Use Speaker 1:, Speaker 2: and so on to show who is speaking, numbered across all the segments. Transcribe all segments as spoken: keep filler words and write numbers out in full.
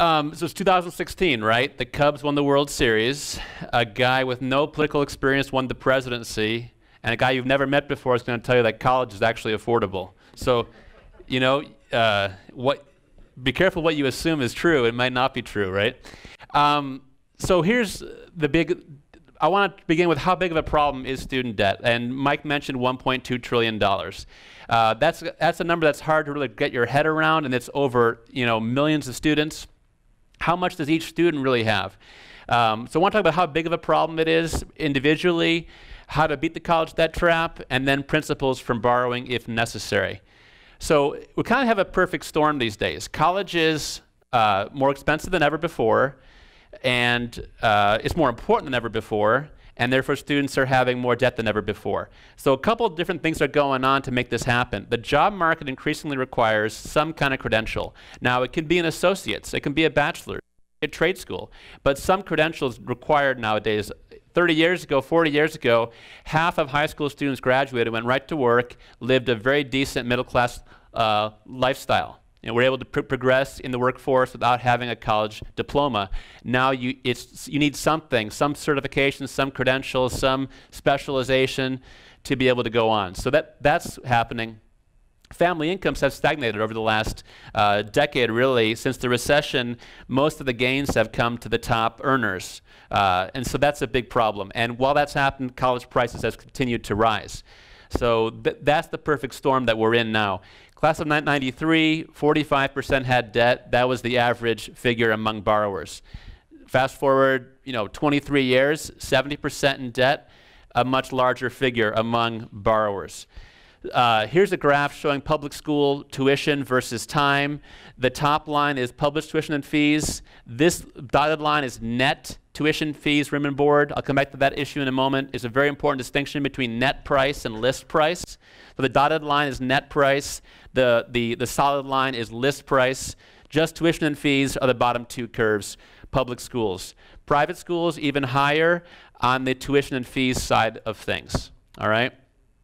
Speaker 1: Um, so it's two thousand sixteen, right? The Cubs won the World Series. A guy with no political experience won the presidency, and a guy you've never met before is going to tell you that college is actually affordable. So, you know, uh, what? Be careful what you assume is true. It might not be true, right? Um, so here's the big. I want to begin with how big of a problem is student debt, and Mike mentioned one point two trillion dollars. Uh, that's that's a number that's hard to really get your head around, and it's over you know millions of students. How much does each student really have? Um, so I want to talk about how big of a problem it is individually, how to beat the college debt trap, and then principles from borrowing if necessary. So we kind of have a perfect storm these days. College is uh, more expensive than ever before, and uh, it's more important than ever before, and therefore students are having more debt than ever before. So a couple of different things are going on to make this happen. The job market increasingly requires some kind of credential. Now it can be an associate's, it can be a bachelor's, a trade school, but some credentials required nowadays. thirty years ago, forty years ago, half of high school students graduated, went right to work, lived a very decent middle-class uh, lifestyle. You know, we're able to pr progress in the workforce without having a college diploma. Now you, it's, you need something, some certification, some credentials, some specialization to be able to go on. So that, that's happening. Family incomes have stagnated over the last uh, decade, really. Since the recession, most of the gains have come to the top earners. Uh, and so that's a big problem. And while that's happened, college prices have continued to rise. So th that's the perfect storm that we're in now. Class of ninety-three, forty-five percent had debt. That was the average figure among borrowers. Fast forward, you know, twenty-three years, seventy percent in debt, a much larger figure among borrowers. Uh, here's a graph showing public school tuition versus time. The top line is published tuition and fees. This dotted line is net tuition fees, room and board. I'll come back to that issue in a moment. It's a very important distinction between net price and list price. So the dotted line is net price. The, the, the solid line is list price. Just tuition and fees are the bottom two curves, public schools. Private schools, even higher on the tuition and fees side of things, all right?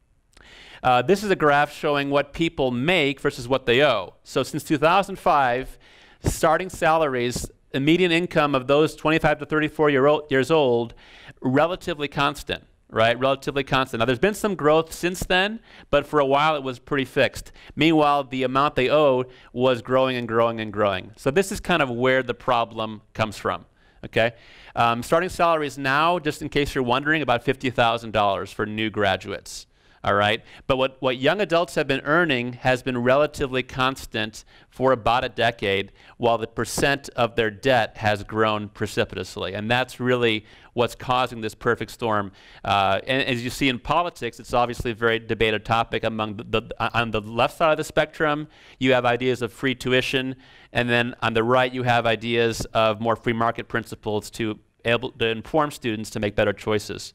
Speaker 1: Uh, this is a graph showing what people make versus what they owe. So since two thousand five, starting salaries, the median income of those twenty-five to thirty-four year old, years old, relatively constant, right? Relatively constant. Now there's been some growth since then, but for a while it was pretty fixed. Meanwhile, the amount they owed was growing and growing and growing. So this is kind of where the problem comes from, okay? Um, starting salaries now, just in case you're wondering, about fifty thousand dollars for new graduates. All right, but what, what young adults have been earning has been relatively constant for about a decade, while the percent of their debt has grown precipitously. And that's really what's causing this perfect storm. Uh, and as you see in politics, it's obviously a very debated topic among the, the, on the left side of the spectrum, you have ideas of free tuition, and then on the right, you have ideas of more free market principles to able to inform students to make better choices.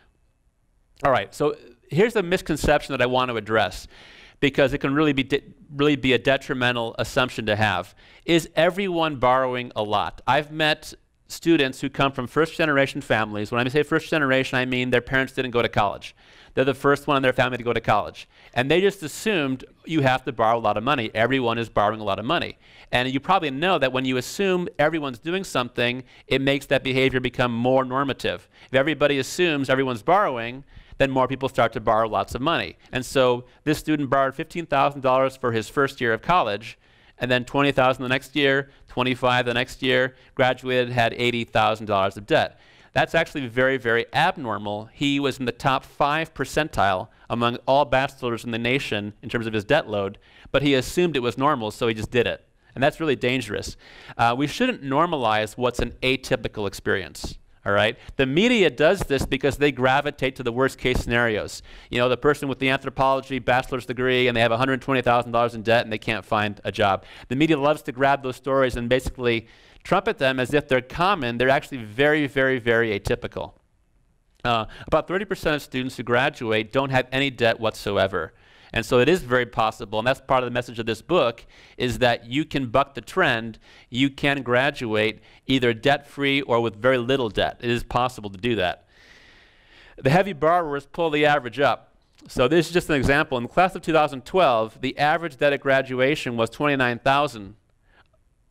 Speaker 1: All right, so here's a misconception that I want to address, because it can really be, really be a detrimental assumption to have. Is everyone borrowing a lot? I've met students who come from first-generation families. When I say first-generation, I mean their parents didn't go to college. They're the first one in their family to go to college. And they just assumed you have to borrow a lot of money. Everyone is borrowing a lot of money. And you probably know that when you assume everyone's doing something, it makes that behavior become more normative. If everybody assumes everyone's borrowing, then more people start to borrow lots of money. And so this student borrowed fifteen thousand dollars for his first year of college, and then twenty thousand dollars the next year, twenty-five thousand dollars the next year, graduated, had eighty thousand dollars of debt. That's actually very, very abnormal. He was in the top five percentile among all bachelors in the nation in terms of his debt load, but he assumed it was normal, so he just did it. And that's really dangerous. Uh, we shouldn't normalize what's an atypical experience. All right? The media does this because they gravitate to the worst case scenarios. You know, the person with the anthropology bachelor's degree and they have one hundred twenty thousand dollars in debt and they can't find a job. The media loves to grab those stories and basically trumpet them as if they're common. They're actually very, very, very atypical. Uh, about thirty percent of students who graduate don't have any debt whatsoever. And so it is very possible, and that's part of the message of this book, is that you can buck the trend. You can graduate either debt-free or with very little debt. It is possible to do that. The heavy borrowers pull the average up. So this is just an example. In the class of two thousand twelve, the average debt at graduation was twenty-nine thousand dollars.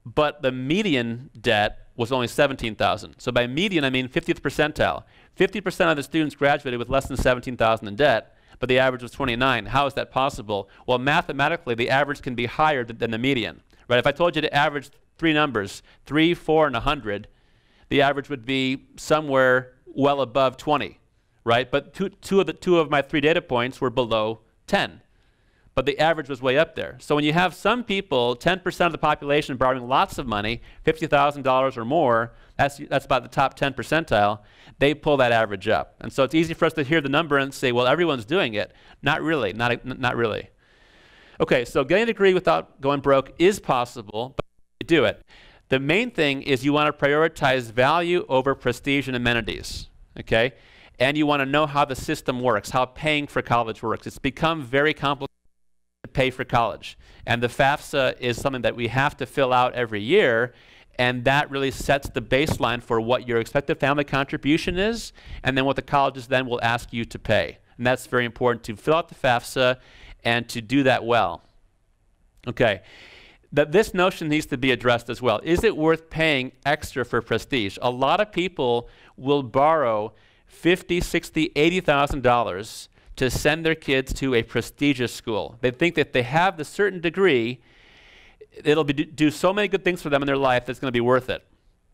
Speaker 1: but the median debt was only seventeen thousand dollars. So by median, I mean fiftieth percentile. fifty percent of the students graduated with less than seventeen thousand dollars in debt, but the average was twenty-nine. How is that possible? Well, mathematically, the average can be higher th than the median. Right? If I told you to average three numbers, three, four, and one hundred, the average would be somewhere well above twenty. Right? But two, two, of the, two of my three data points were below ten. But the average was way up there. So when you have some people, ten percent of the population borrowing lots of money, fifty thousand dollars or more, that's, that's about the top ten percentile, they pull that average up. And so it's easy for us to hear the number and say, well, everyone's doing it. Not really, not, not really. Okay, so getting a degree without going broke is possible, but you do it. The main thing is you want to prioritize value over prestige and amenities, okay? And you want to know how the system works, how paying for college works. It's become very complicated to pay for college. And the FAFSA is something that we have to fill out every year, and that really sets the baseline for what your expected family contribution is, and then what the colleges then will ask you to pay. And that's very important to fill out the FAFSA and to do that well. Okay. That this notion needs to be addressed as well. Is it worth paying extra for prestige? A lot of people will borrow fifty, sixty, eighty thousand dollars to send their kids to a prestigious school. They think that if they have the certain degree, it'll be, do so many good things for them in their life that's going to be worth it.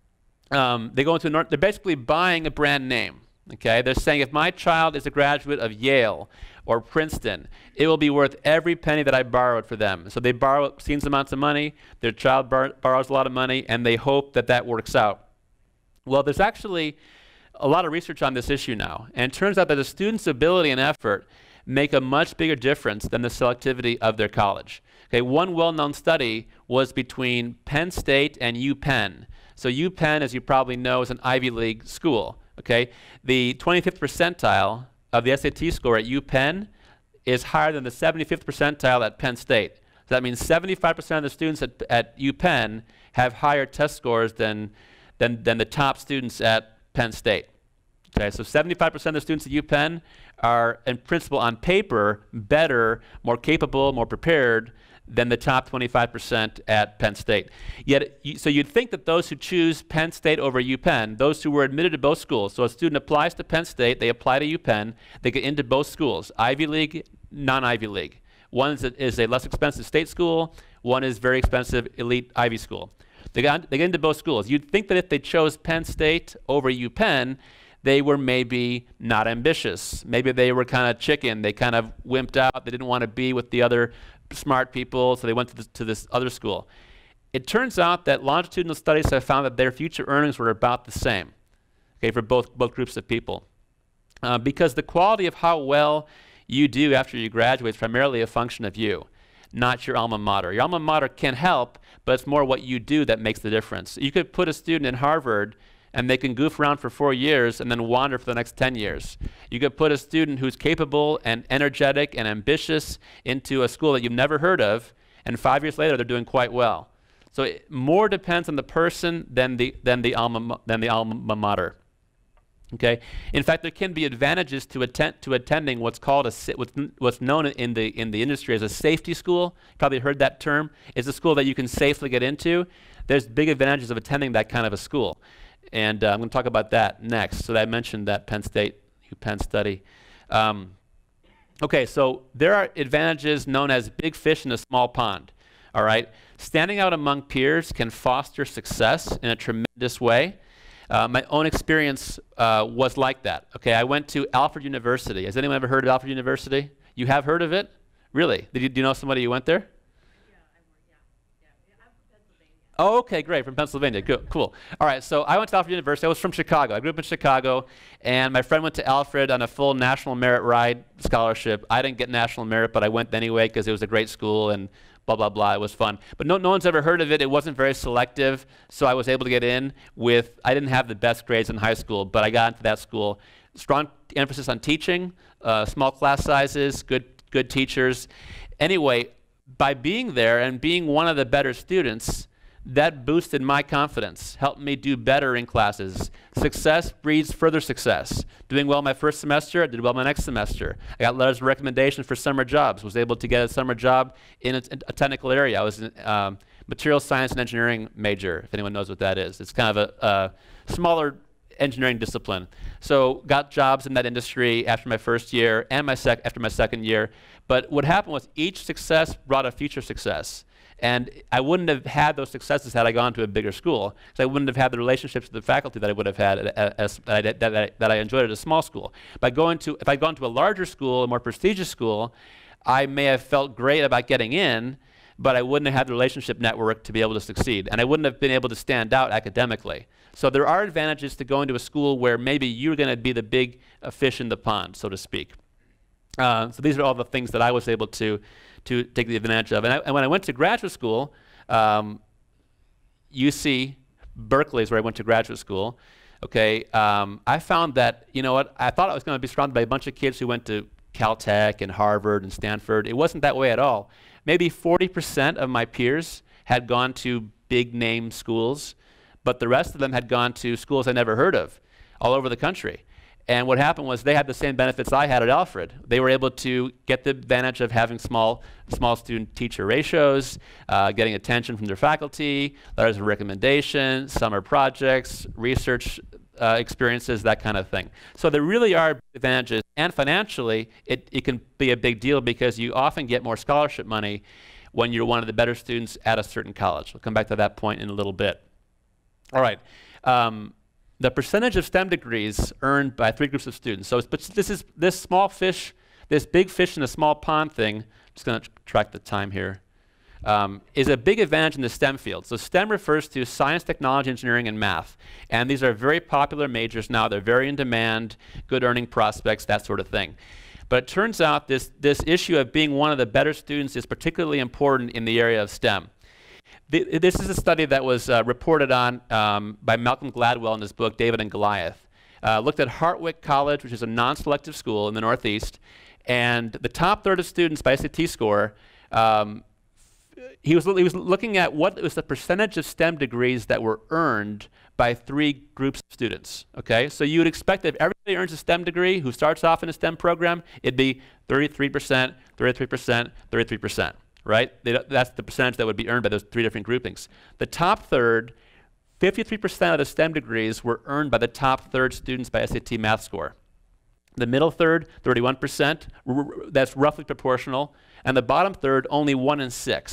Speaker 1: Um, they go into an, they're basically buying a brand name. Okay, they're saying if my child is a graduate of Yale or Princeton, it will be worth every penny that I borrowed for them. So they borrow obscene amounts of money, their child bar borrows a lot of money, and they hope that that works out. Well, there's actually a lot of research on this issue now, and it turns out that a student's ability and effort make a much bigger difference than the selectivity of their college. Okay, one well-known study was between Penn State and UPenn. So UPenn, as you probably know, is an Ivy League school. Okay, the twenty-fifth percentile of the S A T score at UPenn is higher than the seventy-fifth percentile at Penn State. So that means seventy-five percent of the students at, at UPenn have higher test scores than, than, than the top students at Penn State. Okay, so seventy-five percent of the students at UPenn are, in principle, on paper, better, more capable, more prepared than the top twenty-five percent at Penn State. Yet, you, so you'd think that those who choose Penn State over UPenn, those who were admitted to both schools, so a student applies to Penn State, they apply to UPenn, they get into both schools, Ivy League, non-Ivy League. One is a, is a less expensive state school, one is very expensive elite Ivy school. They, got, they get into both schools. You'd think that if they chose Penn State over UPenn, they were maybe not ambitious. Maybe they were kind of chicken. They kind of wimped out. They didn't want to be with the other smart people, so they went to this, to this other school. It turns out that longitudinal studies have found that their future earnings were about the same, okay, for both, both groups of people. Uh, because the quality of how well you do after you graduate is primarily a function of you, not your alma mater. Your alma mater can help, but it's more what you do that makes the difference. You could put a student in Harvard and they can goof around for four years and then wander for the next ten years. You could put a student who's capable and energetic and ambitious into a school that you've never heard of, and five years later they're doing quite well. So it more depends on the person than the, than the, alma, than the alma mater. Okay? In fact, there can be advantages to, attend, to attending what's called a, what's, what's known in the, in the industry as a safety school. You probably heard that term. It's a school that you can safely get into. There's big advantages of attending that kind of a school. And uh, I'm going to talk about that next. So I mentioned that Penn State, UPenn study. Um, okay, so there are advantages known as big fish in a small pond. All right, standing out among peers can foster success in a tremendous way. Uh, my own experience uh, was like that. Okay, I went to Alfred University. Has anyone ever heard of Alfred University? You have heard of it? Really? Did you, do you know somebody who went there? Oh, okay, great, from Pennsylvania. Good, cool. All right, so I went to Alfred University. I was from Chicago. I grew up in Chicago, and my friend went to Alfred on a full National Merit Ride scholarship. I didn't get National Merit, but I went anyway because it was a great school and blah, blah, blah. It was fun. But no, no one's ever heard of it. It wasn't very selective, so I was able to get in with, I didn't have the best grades in high school, but I got into that school. Strong emphasis on teaching, uh, small class sizes, good, good teachers. Anyway, by being there and being one of the better students, that boosted my confidence, helped me do better in classes. Success breeds further success. Doing well my first semester, I did well my next semester. I got letters of recommendation for summer jobs, was able to get a summer job in a, a technical area. I was in, um, material science and engineering major, if anyone knows what that is. It's kind of a, a smaller engineering discipline. So got jobs in that industry after my first year and my sec after my second year. But what happened was each success brought a future success. And I wouldn't have had those successes had I gone to a bigger school, because I wouldn't have had the relationships with the faculty that I would have had at, at, at, that, I, that, I, that I enjoyed at a small school. By going to, if I'd gone to a larger school, a more prestigious school, I may have felt great about getting in, but I wouldn't have had the relationship network to be able to succeed. And I wouldn't have been able to stand out academically. So there are advantages to going to a school where maybe you're going to be the big uh, fish in the pond, so to speak. Uh, so these are all the things that I was able to to take the advantage of. And, I, and when I went to graduate school, um, U C Berkeley is where I went to graduate school. Okay, um, I found that, you know what, I thought I was going to be surrounded by a bunch of kids who went to Caltech and Harvard and Stanford. It wasn't that way at all. Maybe forty percent of my peers had gone to big name schools, but the rest of them had gone to schools I never heard of all over the country. And what happened was they had the same benefits I had at Alfred. They were able to get the advantage of having small, small student-teacher ratios, uh, getting attention from their faculty, letters of recommendation, summer projects, research uh, experiences, that kind of thing. So there really are advantages. And financially, it, it can be a big deal because you often get more scholarship money when you're one of the better students at a certain college. We'll come back to that point in a little bit. All right. Um, The percentage of STEM degrees earned by three groups of students. So it's, but this is this small fish, this big fish in a small pond thing, I'm just going to track the time here, um, is a big advantage in the STEM field. So STEM refers to science, technology, engineering, and math. And these are very popular majors now. They're very in demand, good earning prospects, that sort of thing. But it turns out this, this issue of being one of the better students is particularly important in the area of STEM. The, this is a study that was uh, reported on um, by Malcolm Gladwell in his book, David and Goliath. Uh, looked at Hartwick College, which is a non-selective school in the Northeast, and the top third of students by S A T score, um, he, was, he was looking at what was the percentage of STEM degrees that were earned by three groups of students. Okay, so you would expect that if everybody earns a STEM degree who starts off in a STEM program, it'd be thirty-three percent, thirty-three percent, thirty-three percent. Right? They, that's the percentage that would be earned by those three different groupings. The top third, fifty-three percent of the STEM degrees were earned by the top third students by S A T math score. The middle third, thirty-one percent, that's roughly proportional. And the bottom third, only one in six.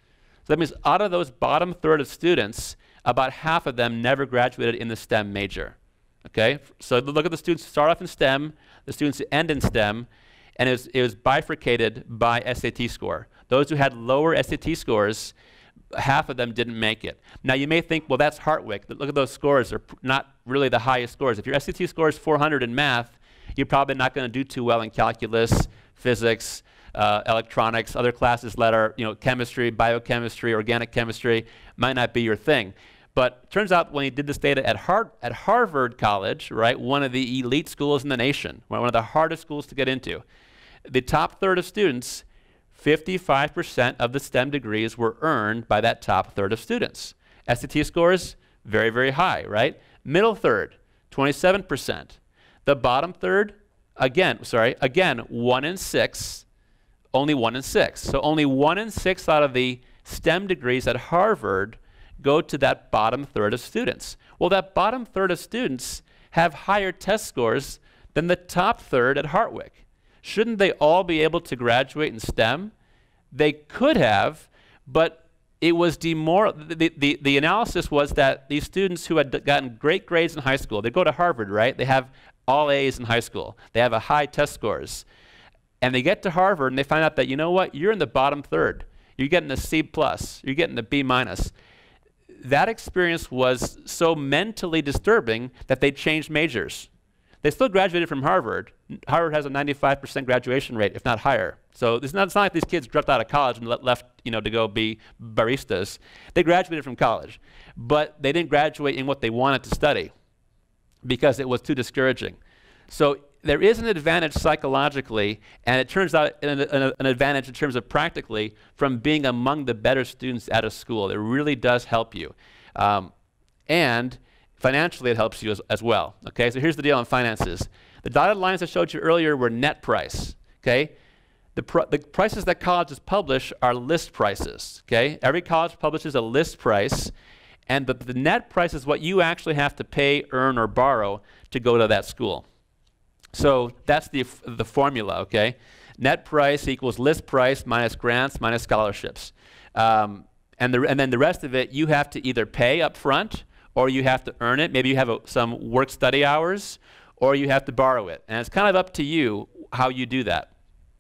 Speaker 1: So that means out of those bottom third of students, about half of them never graduated in the STEM major. Okay? So look at the students who start off in STEM, the students who end in STEM, and it was, it was bifurcated by S A T score. Those who had lower S A T scores, half of them didn't make it. Now you may think, well, that's Hartwick. Look at those scores. They're not really the highest scores. If your S A T score is four hundred in math, you're probably not going to do too well in calculus, physics, uh, electronics, other classes that are, you know, chemistry, biochemistry, organic chemistry, might not be your thing. But it turns out when he did this data at, Har at Harvard College, right, one of the elite schools in the nation, one of the hardest schools to get into, the top third of students, fifty-five percent of the STEM degrees were earned by that top third of students. S A T scores, very, very high, right? Middle third, twenty-seven percent. The bottom third, again, sorry, again, one in six, only one in six. So only one in six out of the STEM degrees at Harvard go to that bottom third of students. Well, that bottom third of students have higher test scores than the top third at Hartwick. Shouldn't they all be able to graduate in STEM? They could have, but it was demoral. The, the, the analysis was that these students who had gotten great grades in high school, they go to Harvard, right? They have all A's in high school. They have a high test scores. And they get to Harvard and they find out that, you know what, you're in the bottom third. You're getting a C plus. You're getting a B minus. That experience was so mentally disturbing that they changed majors. They still graduated from Harvard. Harvard has a ninety-five percent graduation rate, if not higher. So it's not, it's not like these kids dropped out of college and le left, you know, to go be baristas. They graduated from college, but they didn't graduate in what they wanted to study because it was too discouraging. So there is an advantage psychologically, and it turns out an, an, an advantage in terms of practically from being among the better students at a school. It really does help you. Um, and financially, it helps you as, as well. Okay, so here's the deal on finances. The dotted lines I showed you earlier were net price. Okay, The, pr the prices that colleges publish are list prices, okay? Every college publishes a list price, and the, the net price is what you actually have to pay, earn, or borrow to go to that school. So that's the, the formula, okay? Net price equals list price minus grants minus scholarships. Um, and, the, and then the rest of it, you have to either pay up front, or you have to earn it. Maybe you have a, some work study hours, or you have to borrow it. And it's kind of up to you how you do that.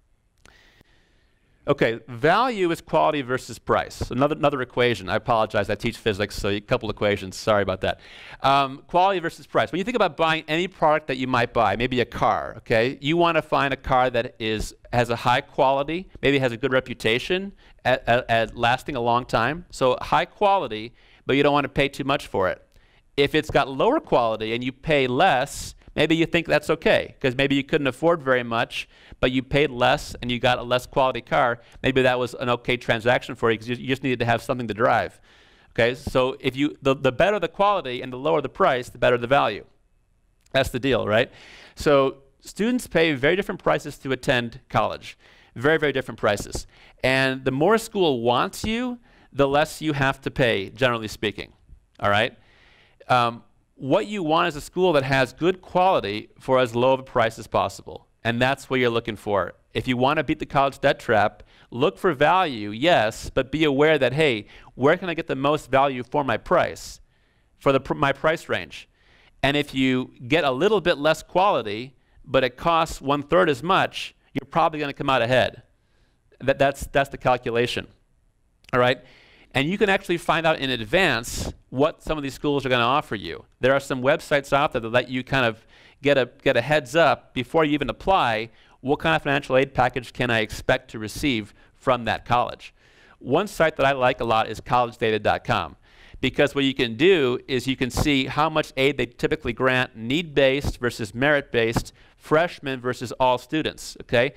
Speaker 1: Okay, value is quality versus price. Another, another equation. I apologize, I teach physics, so a couple equations. Sorry about that. Um, quality versus price. When you think about buying any product that you might buy, maybe a car, okay, you want to find a car that is, has a high quality, maybe has a good reputation at, at, at lasting a long time. So high quality, but you don't want to pay too much for it. If it's got lower quality and you pay less, maybe you think that's okay, because maybe you couldn't afford very much, but you paid less and you got a less quality car. Maybe that was an okay transaction for you because you, you just needed to have something to drive. Okay, so if you, the, the better the quality and the lower the price, the better the value. That's the deal, right? So students pay very different prices to attend college. Very, very different prices. And the more a school wants you, the less you have to pay, generally speaking. All right? Um, what you want is a school that has good quality for as low of a price as possible. And that's what you're looking for. If you want to beat the college debt trap, look for value, yes, but be aware that, hey, where can I get the most value for my price, for the pr my price range? And if you get a little bit less quality, but it costs one-third as much, you're probably going to come out ahead. That, that's, that's the calculation. All right? And you can actually find out in advance what some of these schools are going to offer you. There are some websites out there that let you kind of get a, get a heads up before you even apply, what kind of financial aid package can I expect to receive from that college. One site that I like a lot is college data dot com, because what you can do is you can see how much aid they typically grant, need-based versus merit-based, freshmen versus all students, okay?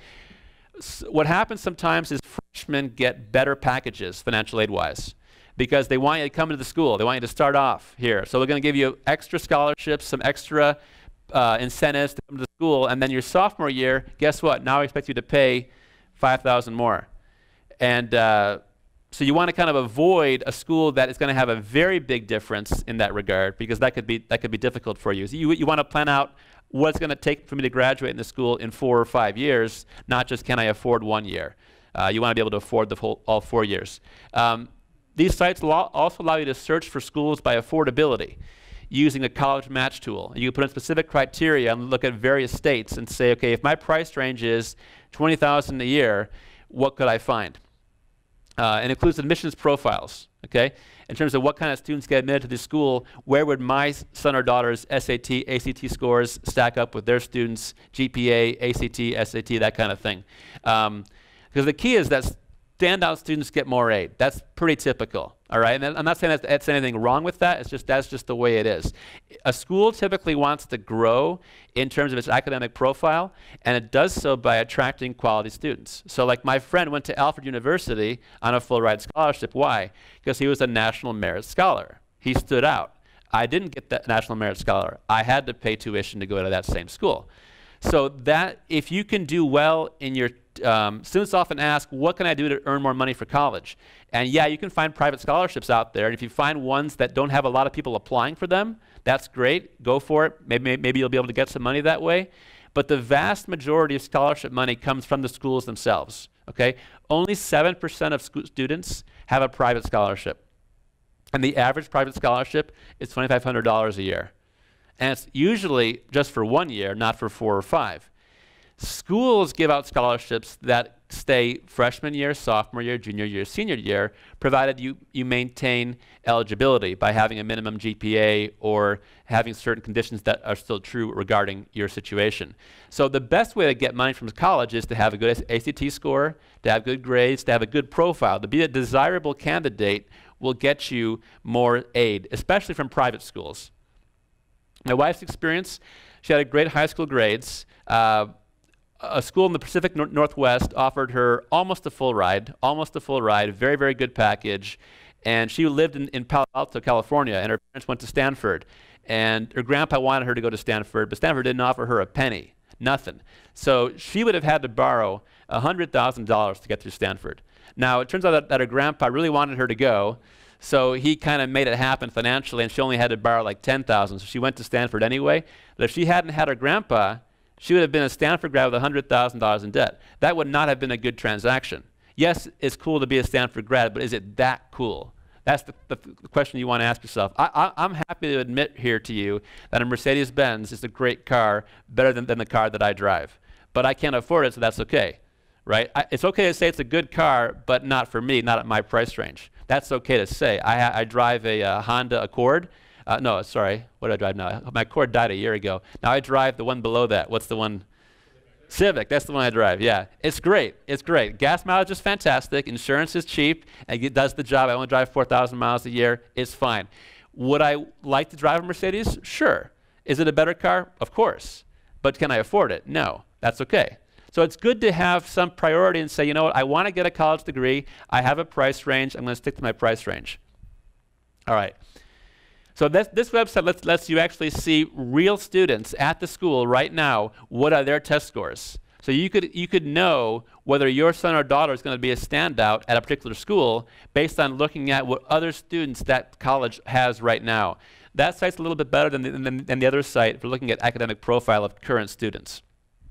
Speaker 1: So what happens sometimes is freshmen get better packages financial aid-wise, because they want you to come into the school. They want you to start off here. So we're going to give you extra scholarships, some extra uh, incentives to come to the school, and then your sophomore year, guess what? Now I expect you to pay five thousand dollars more. And uh, so you want to kind of avoid a school that is going to have a very big difference in that regard, because that could be, that could be difficult for you. So you, you want to plan out what it's going to take for me to graduate in the school in four or five years, not just can I afford one year. Uh, you want to be able to afford the whole, all four years. Um, these sites also allow you to search for schools by affordability using a college match tool. You can put in specific criteria and look at various states and say, okay, if my price range is twenty thousand dollars a year, what could I find? Uh, and includes admissions profiles, okay? In terms of what kind of students get admitted to the school, where would my son or daughter's S A T, A C T scores stack up with their students' G P A, A C T, S A T, that kind of thing. Um, because the key is that standout students get more aid. That's pretty typical, all right? And I'm not saying that that's anything wrong with that. It's just that's just the way it is. A school typically wants to grow in terms of its academic profile, and it does so by attracting quality students. So like my friend went to Alfred University on a full-ride scholarship. Why? Because he was a National Merit Scholar. He stood out. I didn't get that National Merit Scholar. I had to pay tuition to go to that same school. So that if you can do well in your Um, students often ask, what can I do to earn more money for college? And yeah, you can find private scholarships out there. And if you find ones that don't have a lot of people applying for them, that's great. Go for it. Maybe, maybe you'll be able to get some money that way. But the vast majority of scholarship money comes from the schools themselves. Okay? Only seven percent of students have a private scholarship. And the average private scholarship is twenty-five hundred dollars a year. And it's usually just for one year, not for four or five. Schools give out scholarships that stay freshman year, sophomore year, junior year, senior year, provided you, you maintain eligibility by having a minimum G P A or having certain conditions that are still true regarding your situation. So the best way to get money from college is to have a good A C T score, to have good grades, to have a good profile. To be a desirable candidate will get you more aid, especially from private schools. My wife's experience, she had great high school grades. Uh, A school in the Pacific Nor Northwest offered her almost a full ride, almost a full ride, very, very good package. And she lived in, in Palo Alto, California, and her parents went to Stanford. And her grandpa wanted her to go to Stanford, but Stanford didn't offer her a penny, nothing. So she would have had to borrow one hundred thousand dollars to get through Stanford. Now, it turns out that, that her grandpa really wanted her to go, so he kind of made it happen financially, and she only had to borrow like ten thousand dollars, so she went to Stanford anyway. But if she hadn't had her grandpa, she would have been a Stanford grad with one hundred thousand dollars in debt. That would not have been a good transaction. Yes, it's cool to be a Stanford grad, but is it that cool? That's the, the, the question you want to ask yourself. I, I, I'm happy to admit here to you that a Mercedes-Benz is a great car, better than, than the car that I drive. But I can't afford it, so that's okay, right? I, it's okay to say it's a good car, but not for me, not at my price range. That's okay to say. I, I drive a uh, Honda Accord. Uh, no, sorry, what do I drive now? My Accord died a year ago. Now I drive the one below that. What's the one? Civic, that's the one I drive, yeah. It's great, it's great. Gas mileage is fantastic, insurance is cheap, and it does the job. I only drive four thousand miles a year, it's fine. Would I like to drive a Mercedes? Sure. Is it a better car? Of course. But can I afford it? No, that's okay. So it's good to have some priority and say, you know what, I want to get a college degree, I have a price range, I'm going to stick to my price range. All right. So this, this website lets, lets you actually see real students at the school right now, what are their test scores. So you could, you could know whether your son or daughter is going to be a standout at a particular school based on looking at what other students that college has right now. That site's a little bit better than the, than, than the other site for looking at academic profile of current students.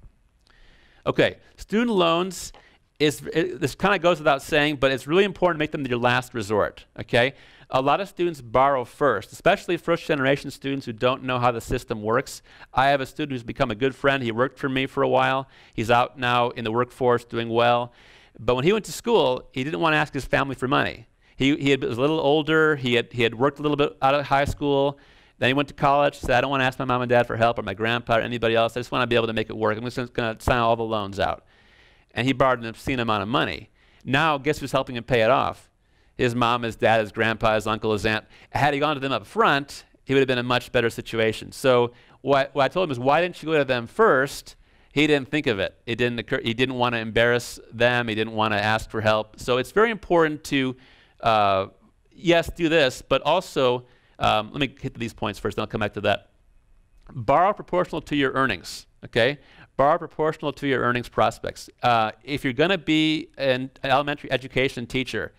Speaker 1: Okay, student loans, is, it, this kind of goes without saying, but it's really important to make them your last resort, okay? A lot of students borrow first, especially first generation students who don't know how the system works. I have a student who's become a good friend. He worked for me for a while. He's out now in the workforce doing well. But when he went to school, he didn't want to ask his family for money. He, he had, was a little older. He had, he had worked a little bit out of high school. Then he went to college. He said, I don't want to ask my mom and dad for help or my grandpa or anybody else. I just want to be able to make it work. I'm just going to sign all the loans out. And he borrowed an obscene amount of money. Now, guess who's helping him pay it off? His mom, his dad, his grandpa, his uncle, his aunt. Had he gone to them up front, he would have been in a much better situation. So what, what I told him is, why didn't you go to them first? He didn't think of it. It didn't occur. He didn't want to embarrass them. He didn't want to ask for help. So it's very important to, uh, yes, do this, but also, um, let me hit these points first, then I'll come back to that. Borrow proportional to your earnings, okay? Borrow proportional to your earnings prospects. Uh, if you're going to be an, an elementary education teacher,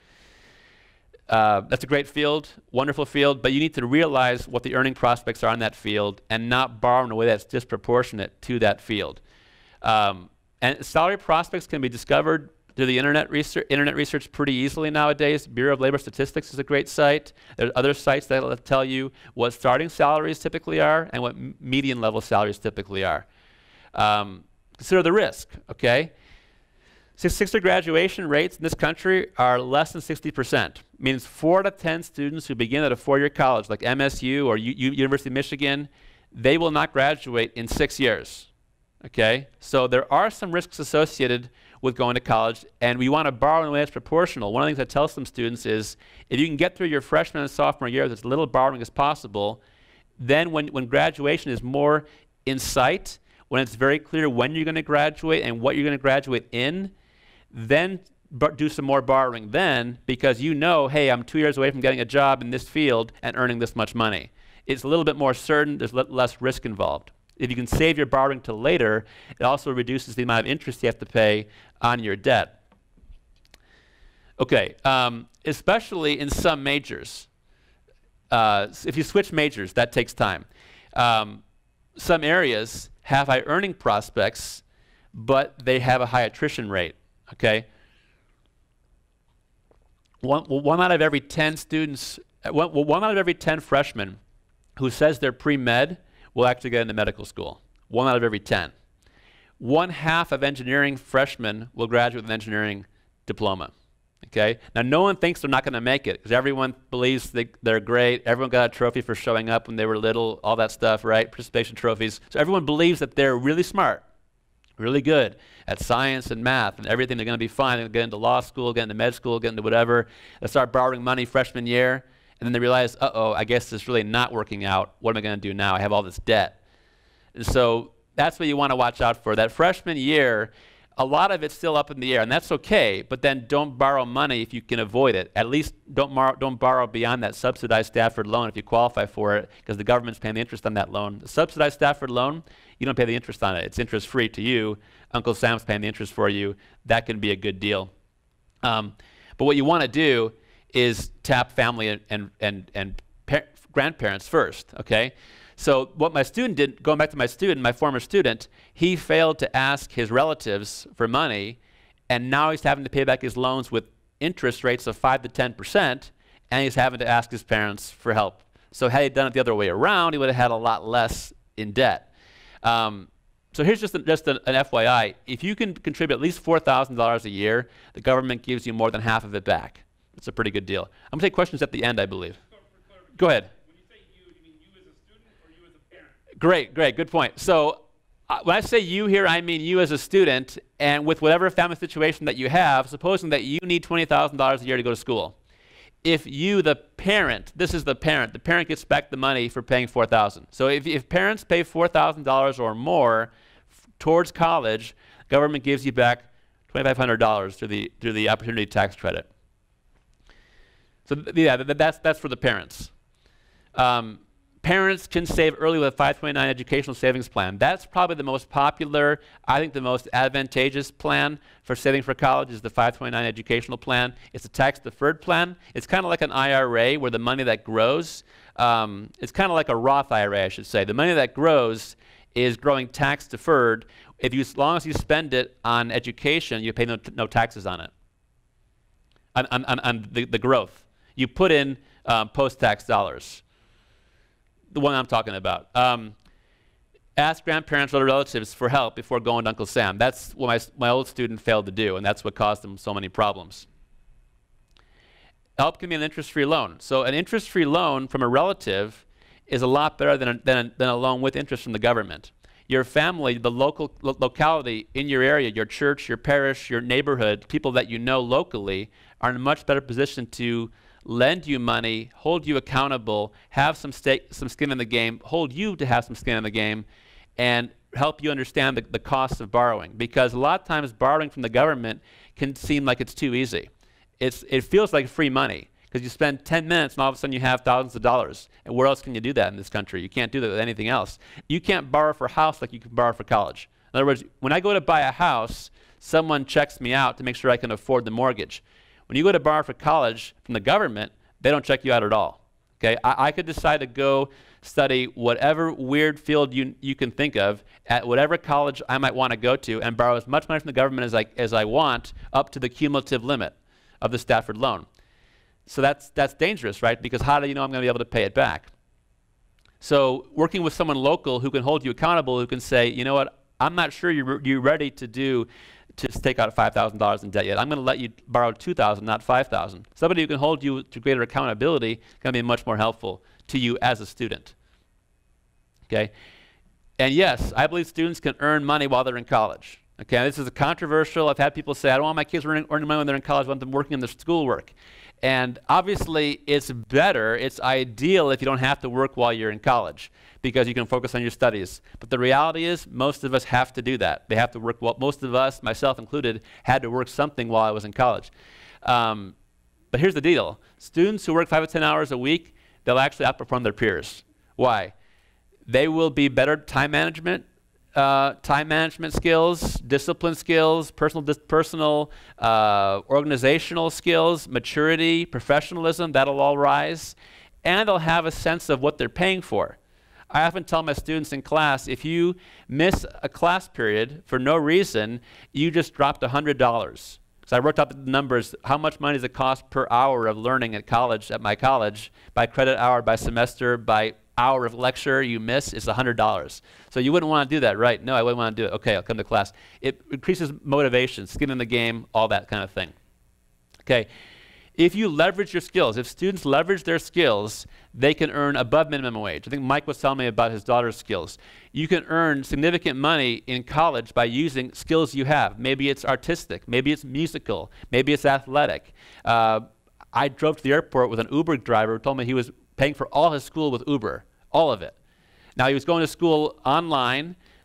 Speaker 1: Uh, that's a great field, wonderful field, but you need to realize what the earning prospects are in that field and not borrow in a way that's disproportionate to that field. Um, and salary prospects can be discovered through the internet research, internet research pretty easily nowadays. Bureau of Labor Statistics is a great site. There are other sites that will tell you what starting salaries typically are and what median level salaries typically are. Um, consider the risk, okay? Sixth-year graduation rates in this country are less than sixty percent. Means four out of ten students who begin at a four-year college like M S U or U U University of Michigan, they will not graduate in six years. Okay? So there are some risks associated with going to college, and we want to borrow in a way that's proportional. One of the things I tell some students is, if you can get through your freshman and sophomore year with as little borrowing as possible, then when, when graduation is more in sight, when it's very clear when you're going to graduate and what you're going to graduate in, then do some more borrowing then, because you know, hey, I'm two years away from getting a job in this field and earning this much money. It's a little bit more certain, there's less risk involved. If you can save your borrowing till later, it also reduces the amount of interest you have to pay on your debt. Okay, um, especially in some majors. Uh, if you switch majors, that takes time. Um, some areas have high earning prospects, but they have a high attrition rate. Okay, one, one out of every ten students, one, one out of every ten freshmen who says they're pre-med will actually get into medical school. One out of every ten. One half of engineering freshmen will graduate with an engineering diploma. Okay, now no one thinks they're not going to make it because everyone believes they, they're great. Everyone got a trophy for showing up when they were little, all that stuff, right? Participation trophies. So everyone believes that they're really smart, really good at science and math and everything. They're going to be fine. They're going to get into law school, get into med school, get into whatever. They start borrowing money freshman year, and then they realize, uh-oh, I guess this is really not working out. What am I going to do now? I have all this debt. And so that's what you want to watch out for. That freshman year, A lot of it's still up in the air, and that's okay, but then don't borrow money if you can avoid it. At least don't, mar don't borrow beyond that subsidized Stafford loan if you qualify for it, because the government's paying the interest on that loan. The subsidized Stafford loan, you don't pay the interest on it. It's interest-free to you. Uncle Sam's paying the interest for you. That can be a good deal. Um, but what you want to do is tap family and, and, and, and grandparents first, okay? So what my student did, going back to my student, my former student, he failed to ask his relatives for money, and now he's having to pay back his loans with interest rates of five to ten percent, and he's having to ask his parents for help. So had he done it the other way around, he would have had a lot less in debt. Um, so here's just, a, just a, an F Y I. If you can contribute at least four thousand dollars a year, the government gives you more than half of it back. It's a pretty good deal. I'm going to take questions at the end, I believe. Go ahead. Great, great, good point. So uh, when I say you here, I mean you as a student, and with whatever family situation that you have, supposing that you need twenty thousand dollars a year to go to school. If you, the parent, this is the parent, the parent gets back the money for paying four thousand dollars. So if, if parents pay four thousand dollars or more towards college, government gives you back twenty-five hundred dollars through the, through the opportunity tax credit. So th yeah, th that's, that's for the parents. Um, Parents can save early with a five twenty-nine educational savings plan. That's probably the most popular, I think the most advantageous plan for saving for college is the five twenty-nine educational plan. It's a tax-deferred plan. It's kind of like an I R A where the money that grows, um, it's kind of like a Roth I R A, I should say. The money that grows is growing tax-deferred. If you, as long as you spend it on education, you pay no, no taxes on it, on, on, on, on the, the growth. You put in um, post-tax dollars. The one I'm talking about. Um, ask grandparents or other relatives for help before going to Uncle Sam. That's what my, my old student failed to do, and that's what caused him so many problems. Help can be an interest-free loan. So an interest-free loan from a relative is a lot better than a, than, a, than a loan with interest from the government. Your family, the local lo locality in your area, your church, your parish, your neighborhood, people that you know locally are in a much better position to lend you money, hold you accountable, have some stake, some skin in the game, hold you to have some skin in the game, and help you understand the, the costs of borrowing. Because a lot of times borrowing from the government can seem like it's too easy. It's, it feels like free money because you spend ten minutes and all of a sudden you have thousands of dollars. And where else can you do that in this country? You can't do that with anything else. You can't borrow for a house like you can borrow for college. In other words, when I go to buy a house, someone checks me out to make sure I can afford the mortgage. When you go to borrow for college from the government, they don't check you out at all. Okay? I, I could decide to go study whatever weird field you, you can think of at whatever college I might want to go to and borrow as much money from the government as I, as I want up to the cumulative limit of the Stafford loan. So that's, that's dangerous, right? Because how do you know I'm going to be able to pay it back? So working with someone local who can hold you accountable, who can say, you know what, I'm not sure you're, you're ready to do to take out five thousand dollars in debt yet. I'm going to let you borrow two thousand dollars, not five thousand dollars. Somebody who can hold you to greater accountability can be much more helpful to you as a student. Okay? And yes, I believe students can earn money while they're in college. Okay? This is a controversial. I've had people say, I don't want my kids earning, earning money when they're in college. I want them working in their schoolwork. And obviously, it's better, it's ideal if you don't have to work while you're in college because you can focus on your studies. But the reality is, most of us have to do that. They have to work, well, most of us, myself included, had to work something while I was in college. Um, but here's the deal. Students who work five to ten hours a week, they'll actually outperform their peers. Why? They will be better time management, Uh, time management skills, discipline skills, personal, dis personal uh, organizational skills, maturity, professionalism, that'll all rise. And they'll have a sense of what they're paying for. I often tell my students in class, if you miss a class period for no reason, you just dropped one hundred dollars. So I worked out the numbers, how much money does it cost per hour of learning at college, at my college, by credit hour, by semester, by hour of lecture you miss is one hundred dollars. So you wouldn't want to do that, right? No, I wouldn't want to do it. Okay, I'll come to class. It increases motivation, skin in the game, all that kind of thing. Okay, if you leverage your skills, if students leverage their skills, they can earn above minimum wage. I think Mike was telling me about his daughter's skills. You can earn significant money in college by using skills you have. Maybe it's artistic, maybe it's musical, maybe it's athletic. Uh, I drove to the airport with an Uber driver who told me he was paying for all his school with Uber, all of it. Now he was going to school online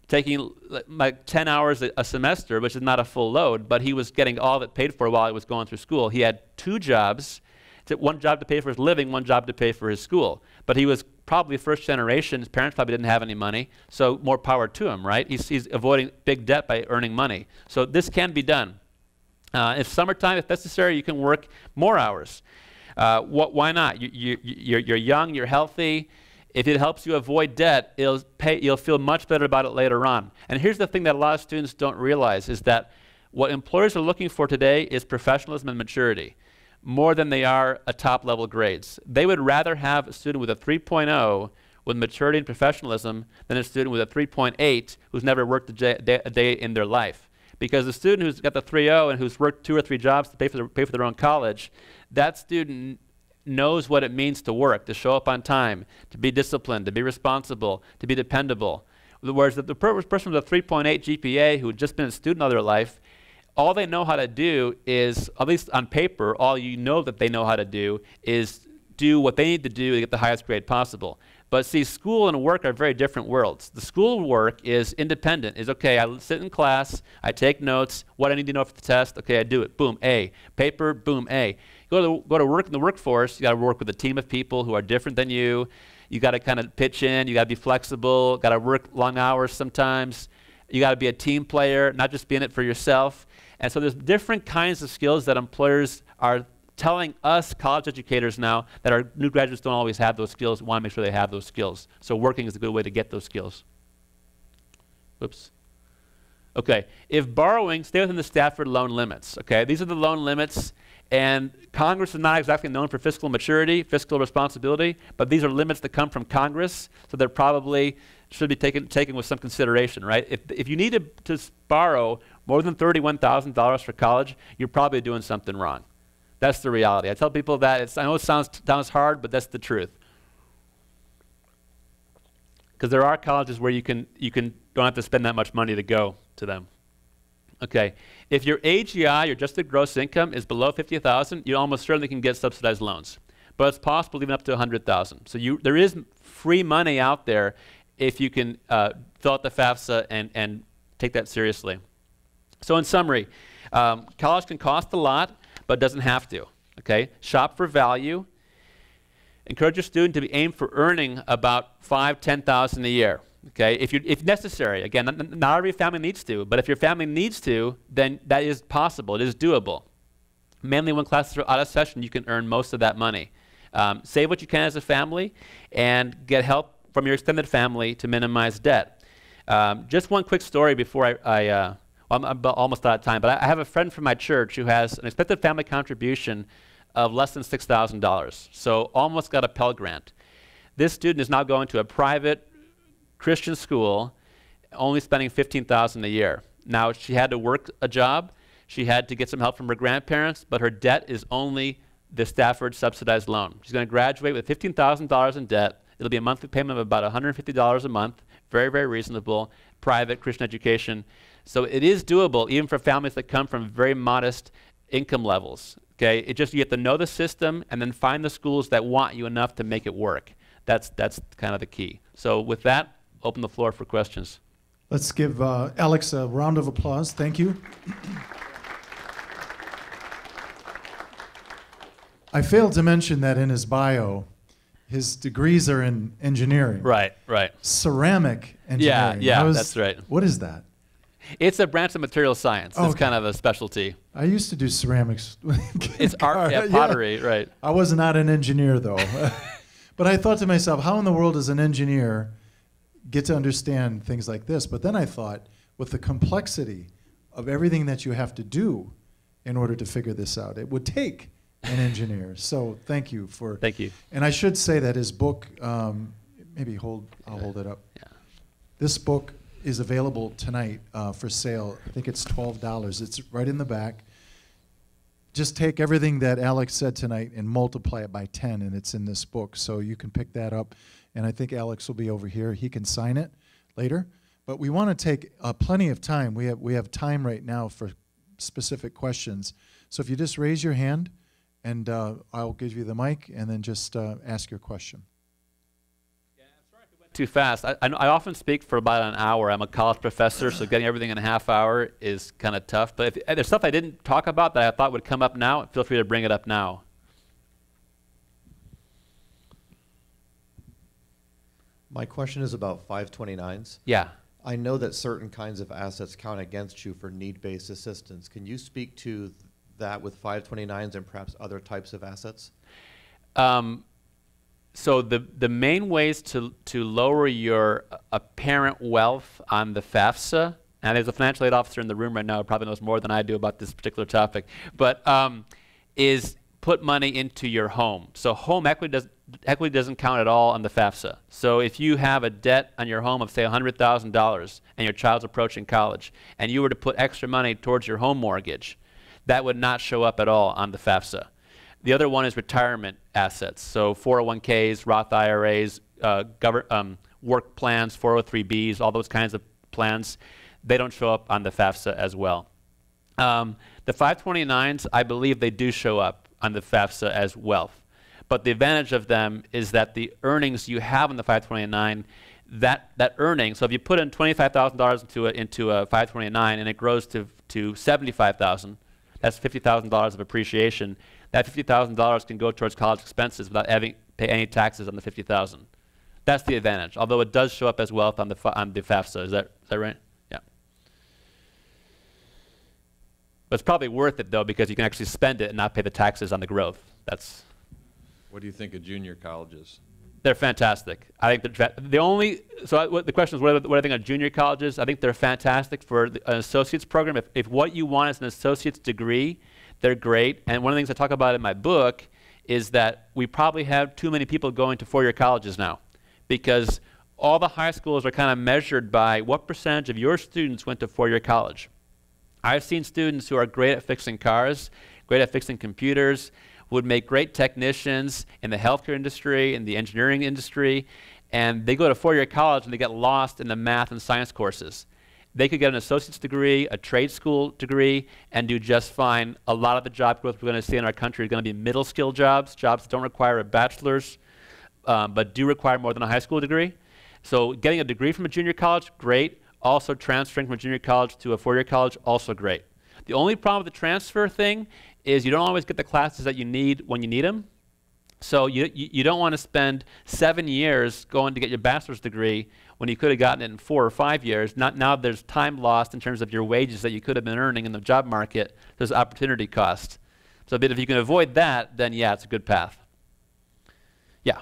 Speaker 1: taking like ten hours a, a semester, which is not a full load, but he was getting all of it paid for while he was going through school. He had two jobs, one job to pay for his living, one job to pay for his school. But he was probably first generation. His parents probably didn't have any money, so more power to him, right? He's, he's avoiding big debt by earning money. So this can be done. Uh, if summertime, if necessary, you can work more hours. Uh, wh why not? You, you, you're, you're young, you're healthy. If it helps you avoid debt, it'll pay, you'll feel much better about it later on. And here's the thing that a lot of students don't realize is that what employers are looking for today is professionalism and maturity, more than they are a top-level grades. They would rather have a student with a three point oh with maturity and professionalism than a student with a three point eight who's never worked a day, a day in their life. Because the student who's got the three point oh and who's worked two or three jobs to pay for, their, pay for their own college, that student knows what it means to work, to show up on time, to be disciplined, to be responsible, to be dependable. Whereas the, the per person with a three point eight G P A who had just been a student all their life, all they know how to do is, at least on paper, all you know that they know how to do is do what they need to do to get the highest grade possible. But see, school and work are very different worlds. The school work is independent, is okay, I sit in class, I take notes, what I need to know for the test, okay, I do it, boom, A. Paper, boom, A. Go to, go to work in the workforce, you gotta work with a team of people who are different than you, you gotta kind of pitch in, you gotta be flexible, gotta work long hours sometimes, you gotta be a team player, not just be in it for yourself. And so there's different kinds of skills that employers are telling us college educators now that our new graduates don't always have those skills, want to make sure they have those skills. So working is a good way to get those skills. Whoops. Okay, if borrowing, stay within the Stafford loan limits. Okay, these are the loan limits, and Congress is not exactly known for fiscal maturity, fiscal responsibility, but these are limits that come from Congress, so they're probably should be taken taken with some consideration, right? If, if you need to, to borrow more than thirty-one thousand dollars for college, you're probably doing something wrong. That's the reality. I tell people that. It's, I know it sounds, sounds hard, but that's the truth. Because there are colleges where you can you can don't have to spend that much money to go to them. Okay, if your A G I, your adjusted gross income, is below fifty thousand, you almost certainly can get subsidized loans. But it's possible even up to one hundred thousand. So you there is free money out there if you can uh, fill out the FAFSA and and take that seriously. So in summary, um, college can cost a lot, but doesn't have to. Okay, shop for value. Encourage your student to be aimed for earning about five, ten thousand a year. Okay, if you if necessary. Again, not, not every family needs to, but if your family needs to, then that is possible. It is doable. Mainly when classes are out of session, you can earn most of that money. Um, save what you can as a family, and get help from your extended family to minimize debt. Um, just one quick story before I. I uh, I'm, I'm almost out of time, but I, I have a friend from my church who has an expected family contribution of less than six thousand dollars, so almost got a Pell Grant. This student is now going to a private Christian school, only spending fifteen thousand dollars a year. Now, she had to work a job, she had to get some help from her grandparents, but her debt is only the Stafford subsidized loan. She's going to graduate with fifteen thousand dollars in debt. It'll be a monthly payment of about one hundred fifty dollars a month, very, very reasonable, private Christian education. So it is doable, even for families that come from very modest income levels. Okay, it just you have to know the system and then find the schools that want you enough to make it work. That's that's kind of the key. So with that, open the floor for questions.
Speaker 2: Let's give uh, Alex a round of applause. Thank you. I failed to mention that in his bio, his degrees are in engineering.
Speaker 1: Right, right.
Speaker 2: Ceramic engineering.
Speaker 1: Yeah, yeah,
Speaker 2: was,
Speaker 1: that's right.
Speaker 2: What is that?
Speaker 1: It's a branch of material science.
Speaker 2: Oh,
Speaker 1: it's
Speaker 2: okay.
Speaker 1: kind of a specialty.
Speaker 2: I used to do ceramics.
Speaker 1: It's art, yeah, pottery, yeah. Right.
Speaker 2: I was not an engineer, though. But I thought to myself, how in the world does an engineer get to understand things like this? But then I thought, with the complexity of everything that you have to do in order to figure this out, it would take an engineer. So thank you for...
Speaker 1: Thank you.
Speaker 2: And I should say that his book, um, maybe hold, I'll hold it up.
Speaker 1: Yeah.
Speaker 2: This book is available tonight uh, for sale. I think it's twelve dollars. It's right in the back. Just take everything that Alex said tonight and multiply it by ten, and it's in this book. So you can pick that up. And I think Alex will be over here. He can sign it later. But we want to take uh, plenty of time. We have, we have time right now for specific questions. So if you just raise your hand, and uh, I'll give you the mic, and then just uh, ask your question.
Speaker 1: Yeah, sorry Too fast. I, I, I often speak for about an hour. I'm a college professor, so getting everything in a half hour is kind of tough. But if, if there's stuff I didn't talk about that I thought would come up now, feel free to bring it up now.
Speaker 3: My question is about five twenty-nines.
Speaker 1: Yeah.
Speaker 3: I know that certain kinds of assets count against you for need-based assistance. Can you speak to th that with five twenty-nines and perhaps other types of assets?
Speaker 1: Um, so the, the main ways to, to lower your apparent wealth on the FAFSA, and there's a financial aid officer in the room right now who probably knows more than I do about this particular topic, but um, is put money into your home. So home equity, does, equity doesn't count at all on the FAFSA. So if you have a debt on your home of, say, one hundred thousand dollars and your child's approaching college, and you were to put extra money towards your home mortgage, that would not show up at all on the FAFSA. The other one is retirement assets. So four oh one Ks, Roth I R As, uh, um, work plans, four oh three Bs, all those kinds of plans, they don't show up on the FAFSA as well. Um, the five twenty-nines, I believe they do show up on the FAFSA as wealth. But the advantage of them is that the earnings you have on the five twenty-nine, that, that earning, so if you put in twenty-five thousand dollars into a, into a five twenty-nine and it grows to, to seventy-five thousand dollars, that's fifty thousand dollars of appreciation. That fifty thousand dollars can go towards college expenses without having to pay any taxes on the fifty thousand dollars. That's the advantage, although it does show up as wealth on the, on the FAFSA. Is that, is that right? Yeah. But it's probably worth it, though, because you can actually spend it and not pay the taxes on the growth. That's.
Speaker 4: What do you think of junior colleges?
Speaker 1: They're fantastic. I think they're the only, so I, what, the question is what, what I think of junior colleges. I think they're fantastic for the, an associate's program. If, if what you want is an associate's degree, they're great. And one of the things I talk about in my book is that we probably have too many people going to four-year colleges now, because all the high schools are kind of measured by what percentage of your students went to four-year college. I've seen students who are great at fixing cars, great at fixing computers, would make great technicians in the healthcare industry, in the engineering industry, and they go to four-year college and they get lost in the math and science courses. They could get an associate's degree, a trade school degree, and do just fine. A lot of the job growth we're going to see in our country is going to be middle skill jobs, jobs that don't require a bachelor's, um, but do require more than a high school degree. So getting a degree from a junior college, great. Also transferring from a junior college to a four-year college, also great. The only problem with the transfer thing is you don't always get the classes that you need when you need them. So you, you, you don't want to spend seven years going to get your bachelor's degree when you could have gotten it in four or five years. Not, now there's time lost in terms of your wages that you could have been earning in the job market. There's opportunity cost. So but if you can avoid that, then yeah, it's a good path. Yeah.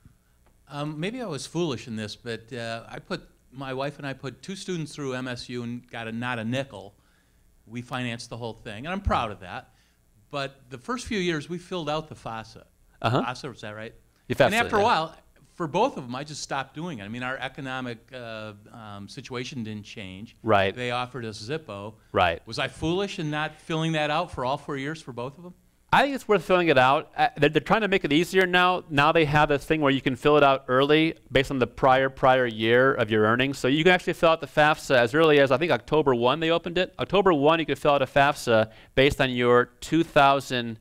Speaker 5: Um, maybe I was foolish in this, but uh, I put, my wife and I put two students through M S U and got a, not a nickel. We financed the whole thing, and I'm proud of that. But the first few years, we filled out the FAFSA.
Speaker 1: Uh-huh.
Speaker 5: FAFSA, was that right?
Speaker 1: The FAFSA,
Speaker 5: and after
Speaker 1: yeah.
Speaker 5: a while, for both of them, I just stopped doing it. I mean, our economic uh, um, situation didn't change.
Speaker 1: Right.
Speaker 5: They offered us Zippo.
Speaker 1: Right.
Speaker 5: Was I foolish in not filling that out for all four years for both of them?
Speaker 1: I think it's worth filling it out. Uh, they're, they're trying to make it easier now. Now they have this thing where you can fill it out early based on the prior, prior year of your earnings. So you can actually fill out the FAFSA as early as, I think, October first they opened it. October first you could fill out a FAFSA based on your two thousand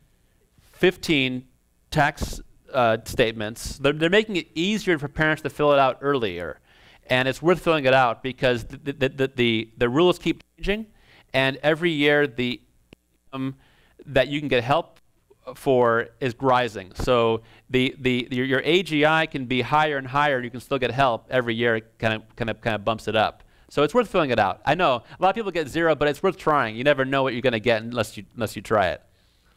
Speaker 1: fifteen tax uh, statements. They're, they're making it easier for parents to fill it out earlier. And it's worth filling it out because the, the, the, the, the rules keep changing. And every year the income that you can get help for is rising. So the, the, your, your A G I can be higher and higher, and you can still get help every year. It kind of, kind of, kind of bumps it up. So it's worth filling it out. I know a lot of people get zero, but it's worth trying. You never know what you're going to get unless you, unless you try it.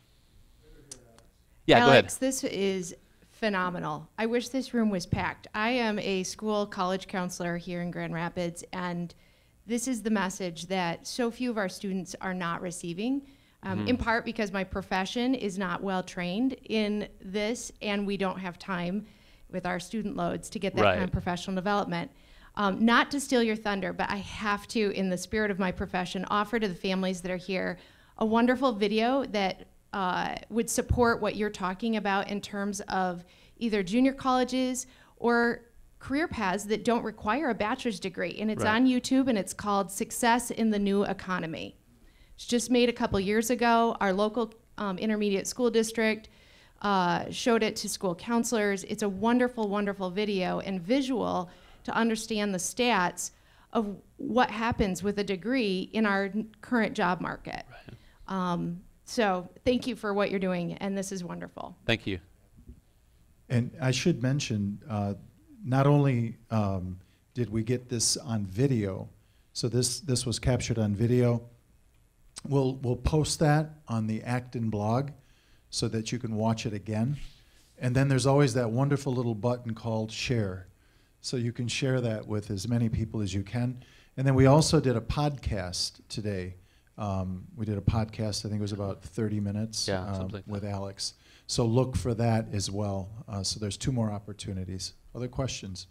Speaker 1: Yeah,
Speaker 6: Alex,
Speaker 1: go ahead.
Speaker 6: This is phenomenal. I wish this room was packed. I am a school college counselor here in Grand Rapids, and this is the message that so few of our students are not receiving. Um, mm-hmm. In part because my profession is not well trained in this, and we don't have time with our student loads to get that
Speaker 1: right.
Speaker 6: kind of professional development. Um, not to steal your thunder, but I have to, in the spirit of my profession, offer to the families that are here a wonderful video that uh, would support what you're talking about in terms of either junior colleges or career paths that don't require a bachelor's degree. And it's
Speaker 1: right.
Speaker 6: on YouTube, and it's called Success in the New Economy. It's just made a couple years ago. Our local um, intermediate school district uh, showed it to school counselors. It's a wonderful, wonderful video and visual to understand the stats of what happens with a degree in our n- current job market.
Speaker 1: Right.
Speaker 6: Um, so thank you for what you're doing, and this is wonderful.
Speaker 1: Thank you.
Speaker 2: And I should mention, uh, not only um, did we get this on video, so this this was captured on video. We'll we'll post that on the Acton blog so that you can watch it again. And then there's always that wonderful little button called share. So you can share that with as many people as you can. And then we also did a podcast today. Um, we did a podcast, I think it was about thirty minutes
Speaker 1: Yeah,
Speaker 2: um,
Speaker 1: something like
Speaker 2: with
Speaker 1: that.
Speaker 2: Alex. So look for that as well. Uh, so there's two more opportunities. Other questions?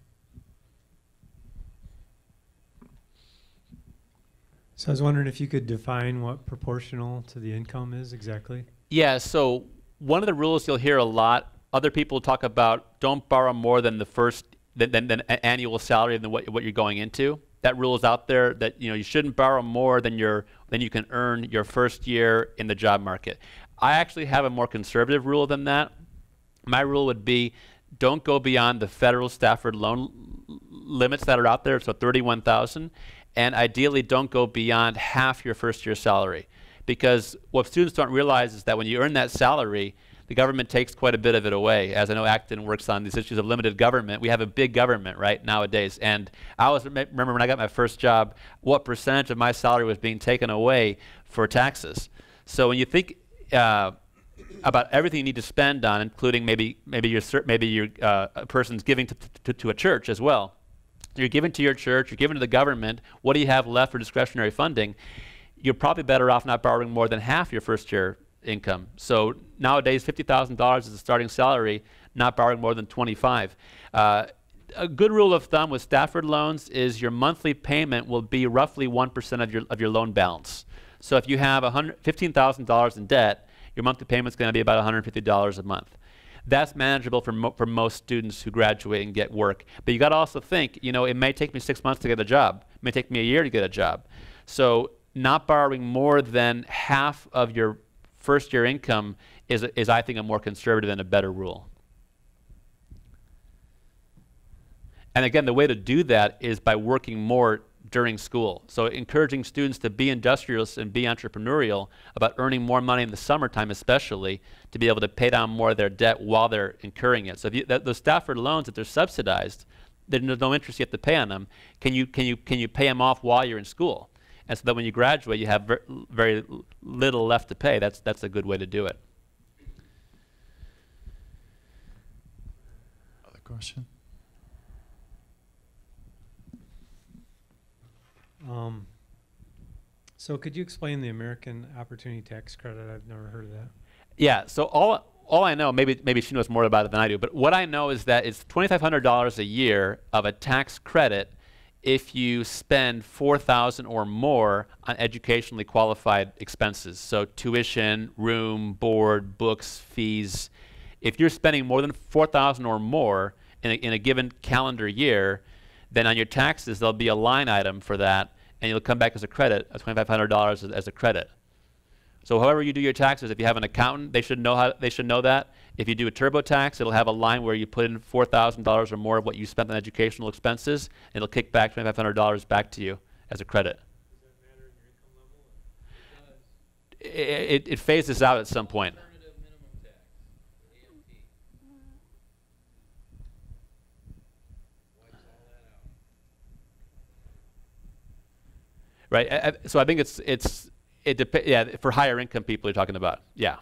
Speaker 7: So I was wondering if you could define what proportional to the income is exactly?
Speaker 1: Yeah, so one of the rules you'll hear a lot, other people talk about don't borrow more than the first, than, than, than a- annual salary than what, what you're going into. That rule is out there that, you know, you shouldn't borrow more than your than you can earn your first year in the job market. I actually have a more conservative rule than that. My rule would be don't go beyond the federal Stafford loan l- limits that are out there, so thirty-one thousand, and ideally don't go beyond half your first year salary. Because what students don't realize is that when you earn that salary, the government takes quite a bit of it away. As I know Acton works on these issues of limited government, we have a big government, right, nowadays. And I always rem- remember when I got my first job, what percentage of my salary was being taken away for taxes. So when you think uh, about everything you need to spend on, including maybe maybe your cer- maybe your uh, a person's giving to, to, to a church as well. You're giving to your church, you're giving to the government. What do you have left for discretionary funding? You're probably better off not borrowing more than half your first year income. So nowadays, fifty thousand dollars is the starting salary, not borrowing more than twenty-five. Uh, a good rule of thumb with Stafford loans is your monthly payment will be roughly one percent of your of your loan balance. So if you have one hundred fifteen thousand dollars in debt, your monthly payment is going to be about one hundred fifty dollars a month. That's manageable for, mo- for most students who graduate and get work. But you got to also think, you know, it may take me six months to get a job. It may take me a year to get a job. So not borrowing more than half of your first year income is, is I think, a more conservative and a better rule. And again, the way to do that is by working more during school. So encouraging students to be industrious and be entrepreneurial about earning more money in the summertime especially to be able to pay down more of their debt while they're incurring it. So if you, th- those Stafford loans, if they're subsidized, there's no interest you have to pay on them. Can you, can you, can you pay them off while you're in school? And so that when you graduate, you have ver- very little left to pay. That's, that's a good way to do it.
Speaker 2: Other question?
Speaker 7: Um, so could you explain the American Opportunity Tax Credit? I've never heard of that.
Speaker 1: Yeah, so all all I know, maybe maybe she knows more about it than I do, but what I know is that it's twenty-five hundred dollars a year of a tax credit if you spend four thousand dollars or more on educationally qualified expenses. So tuition, room, board, books, fees. If you're spending more than four thousand dollars or more in a, in a given calendar year, then on your taxes there'll be a line item for that, and you'll come back as a credit of twenty-five hundred dollars as, as a credit. So however you do your taxes, if you have an accountant, they should know how they should know that. If you do a TurboTax, it'll have a line where you put in four thousand dollars or more of what you spent on educational expenses, and it'll kick back twenty-five hundred dollars back to you as a credit.
Speaker 7: Does that matter in your income level? It
Speaker 1: It, it, it phases out at some point. Right. I, I, so I think it's it's it dep- yeah, for higher income people you're talking about. Yeah.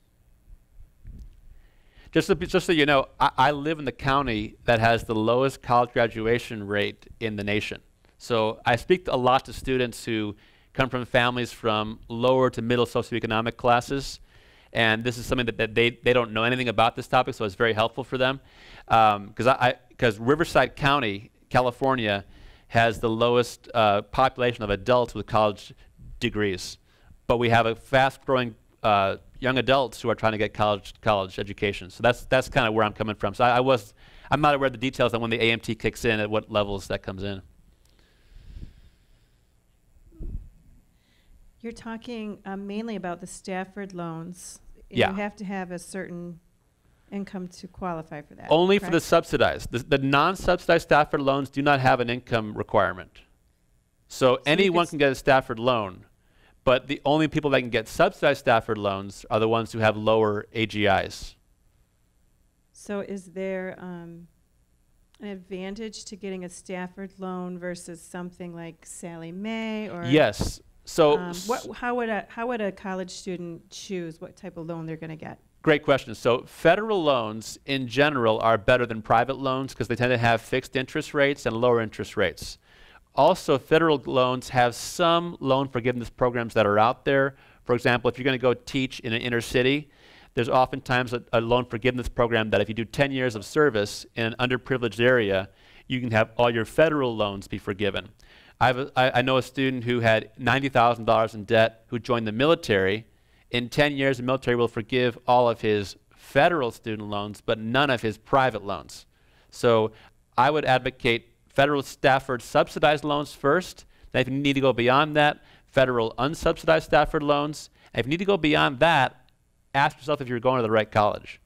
Speaker 1: Just so, just so you know, I, I live in the county that has the lowest college graduation rate in the nation. So I speak a lot to students who come from families from lower to middle socioeconomic classes, and this is something that, that they, they don't know anything about this topic, so it's very helpful for them. Because um, I because Riverside County, California, has the lowest uh, population of adults with college degrees, but we have a fast-growing uh, young adults who are trying to get college college education. So that's that's kind of where I'm coming from. So I, I was I'm not aware of the details on when the A M T kicks in, at what levels that comes in.
Speaker 8: You're talking um, mainly about the Stafford loans. and
Speaker 1: Yeah.
Speaker 8: you have to have a certain income to qualify for that.
Speaker 1: Only for the
Speaker 8: correct?
Speaker 1: subsidized. The, the non-subsidized Stafford loans do not have an income requirement. So,
Speaker 8: you
Speaker 1: anyone
Speaker 8: could
Speaker 1: can get a Stafford loan, but the only people that can get subsidized Stafford loans are the ones who have lower A G Is.
Speaker 8: So is there um, an advantage to getting a Stafford loan versus something like Sallie Mae or?
Speaker 1: Yes. So,
Speaker 8: Um, what, how would a how would a college student choose what type of loan they're going to get?
Speaker 1: great question. So, federal loans in general are better than private loans because they tend to have fixed interest rates and lower interest rates. Also, federal loans have some loan forgiveness programs that are out there. For example, if you're going to go teach in an inner city, there's oftentimes a, a loan forgiveness program that if you do ten years of service in an underprivileged area, you can have all your federal loans be forgiven. I, have a, I, I know a student who had ninety thousand dollars in debt who joined the military. In ten years, the military will forgive all of his federal student loans, but none of his private loans. So I would advocate federal Stafford subsidized loans first. Then if you need to go beyond that, federal unsubsidized Stafford loans. And if you need to go beyond that, ask yourself if you're going to the right college.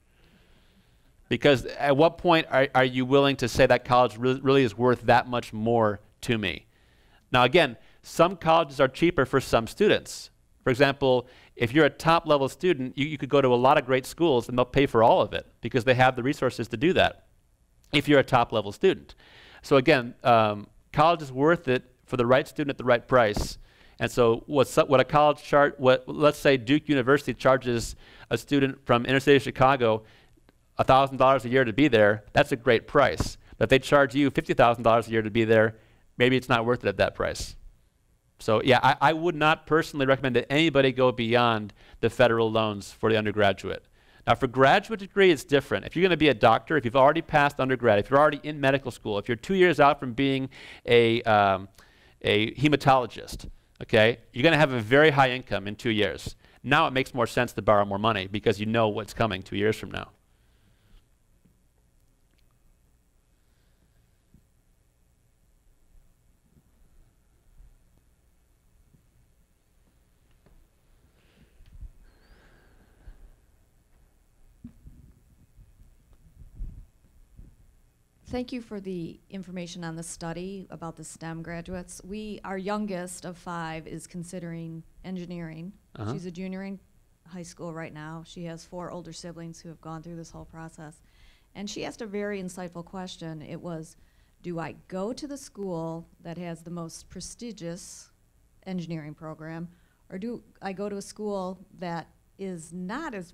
Speaker 1: Because at what point are, are you willing to say that college re really is worth that much more to me? Now again, some colleges are cheaper for some students. For example, if you're a top level student, you, you could go to a lot of great schools and they'll pay for all of it because they have the resources to do that if you're a top level student. So again, um, college is worth it for the right student at the right price. And so what's, what a college chart, what, let's say Duke University charges a student from inner city Chicago one thousand dollars a year to be there, that's a great price. But if they charge you fifty thousand dollars a year to be there, maybe it's not worth it at that price. So yeah, I, I would not personally recommend that anybody go beyond the federal loans for the undergraduate. Now for graduate degree, it's different. If you're going to be a doctor, if you've already passed undergrad, if you're already in medical school, if you're two years out from being a, um, a hematologist, okay, you're going to have a very high income in two years. Now it makes more sense to borrow more money because you know what's coming two years from now.
Speaker 9: Thank you for the information on the study about the STEM graduates. We, our youngest of five is considering engineering.
Speaker 1: Uh-huh.
Speaker 9: She's a junior in high school right now. She has four older siblings who have gone through this whole process. And she asked a very insightful question. It was, do I go to the school that has the most prestigious engineering program, or do I go to a school that is not as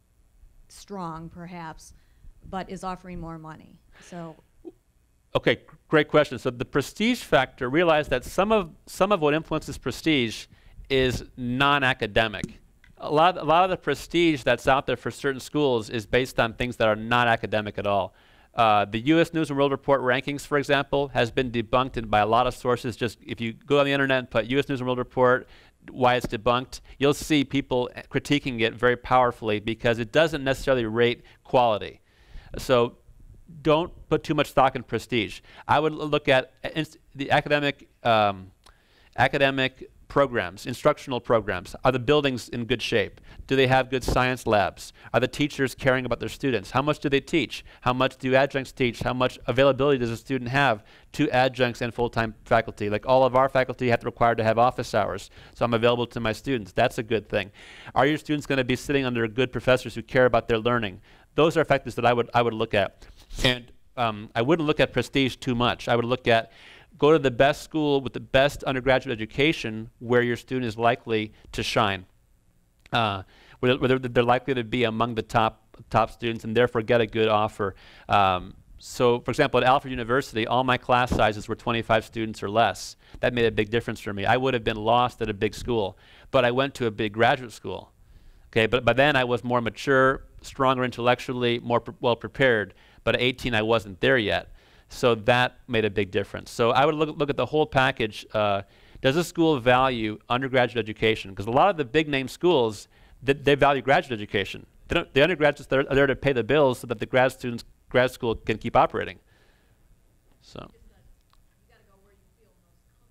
Speaker 9: strong, perhaps, but is offering more money? So,
Speaker 1: okay, great question. So the prestige factor, realize that some of some of what influences prestige is non-academic. A lot, a lot of the prestige that's out there for certain schools is based on things that are not academic at all. Uh, the U S News and World Report rankings, for example, has been debunked in by a lot of sources. Just if you go on the internet and put U S News and World Report, why it's debunked, you'll see people critiquing it very powerfully because it doesn't necessarily rate quality. So don't put too much stock in prestige. I would look at inst the academic um, academic programs, instructional programs. Are the buildings in good shape? Do they have good science labs? Are the teachers caring about their students? How much do they teach? How much do adjuncts teach? How much availability does a student have to adjuncts and full-time faculty? Like all of our faculty have to require to have office hours, so I'm available to my students. That's a good thing. Are your students going to be sitting under good professors who care about their learning? Those are factors that I would I would look at. And um, I wouldn't look at prestige too much. I would look at, go to the best school with the best undergraduate education where your student is likely to shine. Uh, where, where they're, they're likely to be among the top, top students and therefore get a good offer. Um, so for example, at Alfred University, all my class sizes were twenty-five students or less. That made a big difference for me. I would have been lost at a big school, but I went to a big graduate school. Okay, but by then I was more mature, stronger intellectually, more pre well prepared. But at eighteen, I wasn't there yet. So that made a big difference. So I would look, look at the whole package. Uh, does a school value undergraduate education? Because a lot of the big name schools, they, they value graduate education. They don't, the undergraduates are there to pay the bills so that the grad students, grad school can keep operating. So.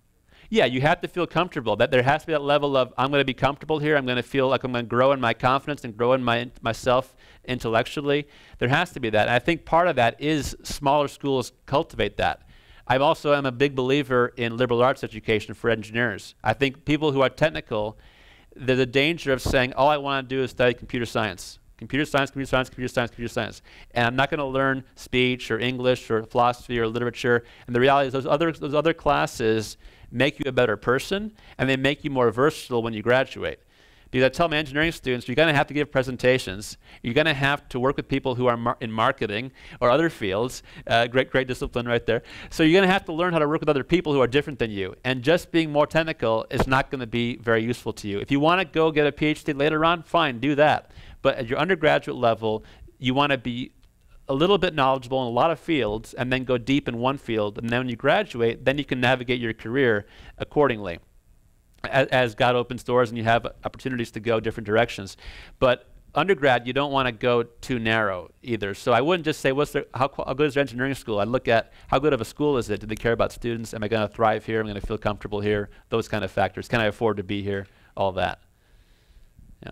Speaker 1: Yeah, you have to feel comfortable. That there has to be that level of, I'm going to be comfortable here. I'm going to feel like I'm going to grow in my confidence and grow in my myself intellectually. There has to be that. And I think part of that is smaller schools cultivate that. I also am a big believer in liberal arts education for engineers. I think people who are technical, there's a danger of saying, all I want to do is study computer science. Computer science, computer science, computer science, computer science. And I'm not going to learn speech or English or philosophy or literature. And the reality is those other, those other classes make you a better person, and they make you more versatile when you graduate. Because I tell my engineering students, you're going to have to give presentations. You're going to have to work with people who are mar in marketing or other fields. Uh, great, great discipline right there. So you're going to have to learn how to work with other people who are different than you. And just being more technical is not going to be very useful to you. If you want to go get a PhD later on, fine, do that. But at your undergraduate level, you want to be a little bit knowledgeable in a lot of fields and then go deep in one field. And then when you graduate, then you can navigate your career accordingly. As, as God opens doors and you have opportunities to go different directions. But undergrad, you don't want to go too narrow either. So I wouldn't just say, what's the, how, how good is their engineering school? I'd look at how good of a school is it? Do they care about students? Am I going to thrive here? Am I going to feel comfortable here? Those kind of factors. Can I afford to be here? All that. Yeah.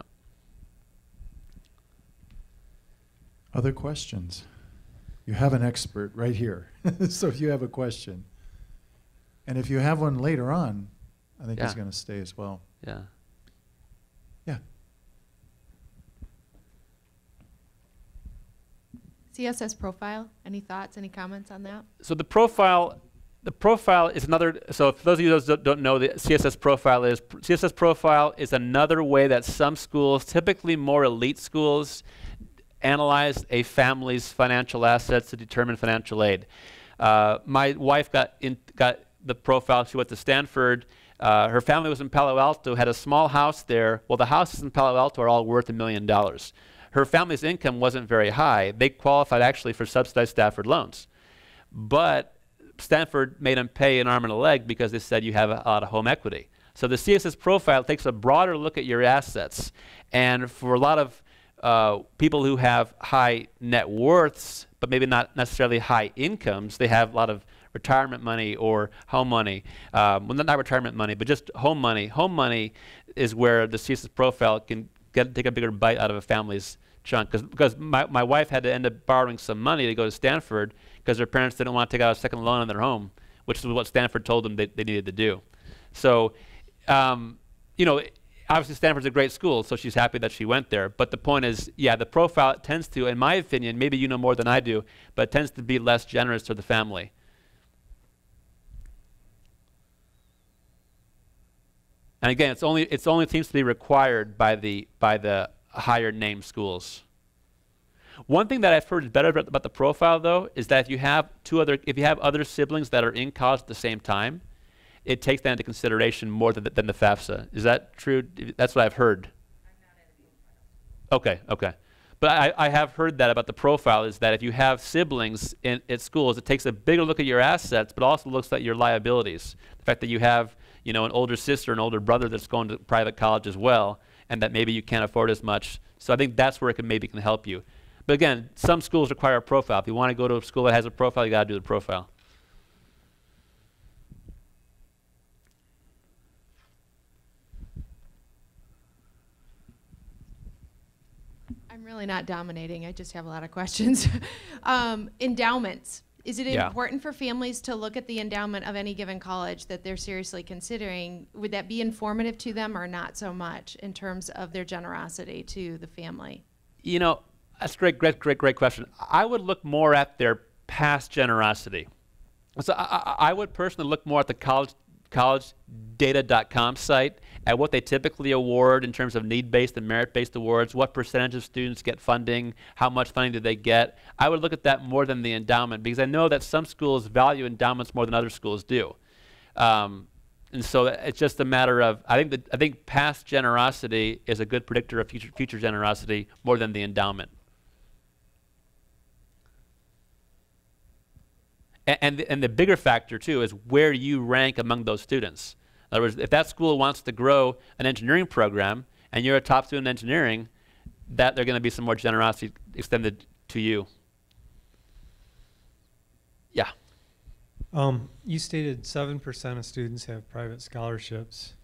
Speaker 2: Other questions? You have an expert right here. So if you have a question. And if you have one later on, I think
Speaker 1: yeah.
Speaker 2: he's going to stay as well.
Speaker 1: Yeah.
Speaker 2: Yeah.
Speaker 6: C S S profile, any thoughts, any comments on that?
Speaker 1: So the profile, the profile is another, so for those of you that don't, don't know, the C S S profile is, C S S profile is another way that some schools, typically more elite schools, analyze a family's financial assets to determine financial aid. Uh, my wife got, in, got the profile, she went to Stanford. Uh, her family was in Palo Alto, had a small house there. Well, the houses in Palo Alto are all worth a million dollars. Her family's income wasn't very high. They qualified actually for subsidized Stafford loans. But Stanford made them pay an arm and a leg because they said you have a, a lot of home equity. So the C S S profile takes a broader look at your assets. And for a lot of uh, people who have high net worths, but maybe not necessarily high incomes, they have a lot of retirement money or home money. Um, well, not retirement money, but just home money. Home money is where the C S S profile can get, take a bigger bite out of a family's chunk. Cause, because my, my wife had to end up borrowing some money to go to Stanford because her parents didn't want to take out a second loan on their home, which is what Stanford told them they, they needed to do. So, um, you know, obviously Stanford's a great school, so she's happy that she went there. But the point is, yeah, the profile tends to, in my opinion, maybe you know more than I do, but it tends to be less generous to the family. And again, it's only it's only seems to be required by the by the higher name schools. One thing that I've heard is better about, about the profile though is that if you have two other if you have other siblings that are in college at the same time, it takes that into consideration more than the, than the FAFSA. Is that true? That's what I've heard. Okay, okay. But I, I have heard that about the profile is that if you have siblings in at schools, it takes a bigger look at your assets, but also looks at your liabilities. The fact that you have you know, an older sister, an older brother that's going to private college as well, and that maybe you can't afford as much. So I think that's where it can maybe can help you. But again, some schools require a profile. If you want to go to a school that has a profile, you got to do the profile.
Speaker 6: I'm really not dominating. I just have a lot of questions. um, endowments. Is it
Speaker 1: Yeah.
Speaker 6: important for families to look at the endowment of any given college that they're seriously considering? Would that be informative to them or not so much in terms of their generosity to the family?
Speaker 1: You know, that's a great, great, great, great question. I would look more at their past generosity. So I, I, I would personally look more at the college, college data dot com site at what they typically award in terms of need-based and merit-based awards, what percentage of students get funding, how much funding do they get. I would look at that more than the endowment because I know that some schools value endowments more than other schools do. Um, and so it's just a matter of, I think, that, I think past generosity is a good predictor of future, future generosity more than the endowment. And, and, the, and the bigger factor too is where you rank among those students. In other words, if that school wants to grow an engineering program and you're a top student in engineering, that there's going to be some more generosity extended to you. Yeah.
Speaker 7: Um, you stated seven percent of students have private scholarships.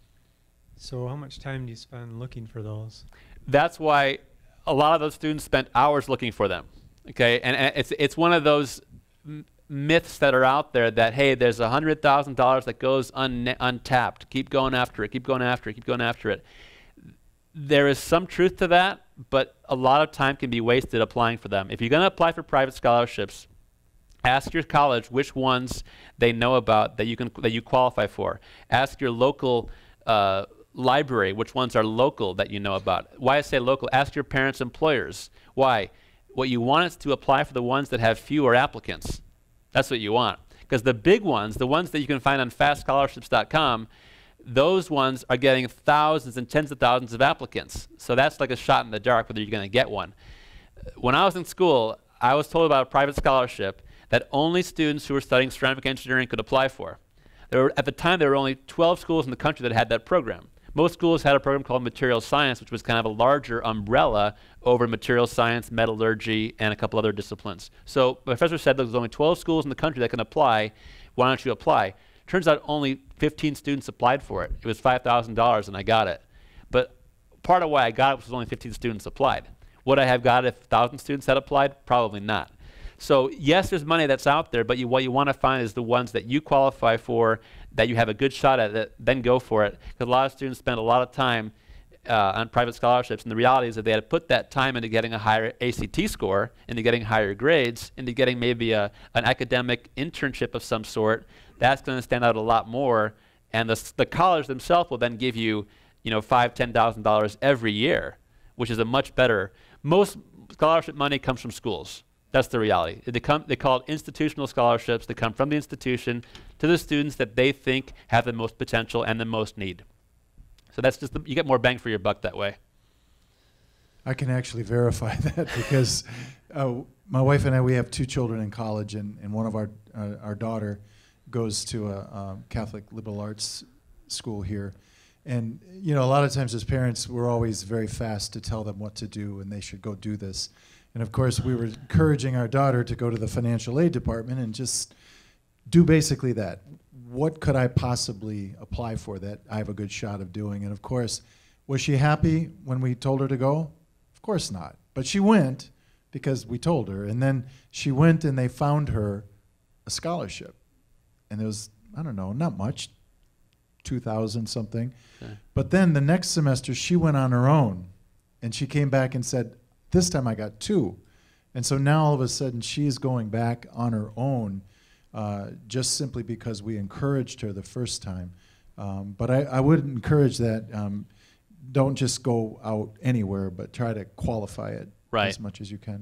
Speaker 7: So how much time do you spend looking for those?
Speaker 1: That's why a lot of those students spent hours looking for them. Okay, and, and it's it's one of those m myths that are out there that, hey, there's a hundred thousand dollars that goes un untapped. Keep going after it. Keep going after it. Keep going after it. There is some truth to that, but a lot of time can be wasted applying for them. If you're going to apply for private scholarships, ask your college which ones they know about that you can that you qualify for. Ask your local uh, library which ones are local that you know about. Why I say local? Ask your parents' employers. Why? What you want is to apply for the ones that have fewer applicants. That's what you want. Because the big ones, the ones that you can find on fast scholarships dot com, those ones are getting thousands and tens of thousands of applicants. So that's like a shot in the dark whether you're going to get one. When I was in school, I was told about a private scholarship that only students who were studying ceramic engineering could apply for. There were, at the time, there were only twelve schools in the country that had that program. Most schools had a program called material science, which was kind of a larger umbrella over material science, metallurgy, and a couple other disciplines. So the professor said there's only twelve schools in the country that can apply. Why don't you apply? Turns out only fifteen students applied for it. It was five thousand dollars, and I got it. But part of why I got it was only fifteen students applied. Would I have got it if one thousand students had applied? Probably not. So yes, there's money that's out there, but you, what you want to find is the ones that you qualify for, that you have a good shot at, that, then go for it. Because a lot of students spend a lot of time uh, on private scholarships, and the reality is that they had to put that time into getting a higher A C T score, into getting higher grades, into getting maybe a, an academic internship of some sort. That's going to stand out a lot more, and the, the college themselves will then give you, you know, five, ten thousand dollars every year, which is a much better. Most scholarship money comes from schools. That's the reality. They, come, they call it institutional scholarships. They come from the institution to the students that they think have the most potential and the most need. So that's just the, you get more bang for your buck that way.
Speaker 2: I can actually verify that because uh, my wife and I, we have two children in college, and, and one of our uh, our daughter goes to a, a Catholic liberal arts school here. And you know, a lot of times as parents, we're always very fast to tell them what to do and they should go do this. And of course, we were encouraging our daughter to go to the financial aid department and just do basically that. What could I possibly apply for that I have a good shot of doing? And of course, was she happy when we told her to go? Of course not. But she went because we told her. And then she went and they found her a scholarship. And it was, I don't know, not much, two thousand something. Okay. But then the next semester, she went on her own. And she came back and said, this time I got two. And so now all of a sudden she's going back on her own uh, just simply because we encouraged her the first time. Um, but I, I would encourage that. Um, don't just go out anywhere, but try to qualify it
Speaker 1: right.
Speaker 2: as much as you can.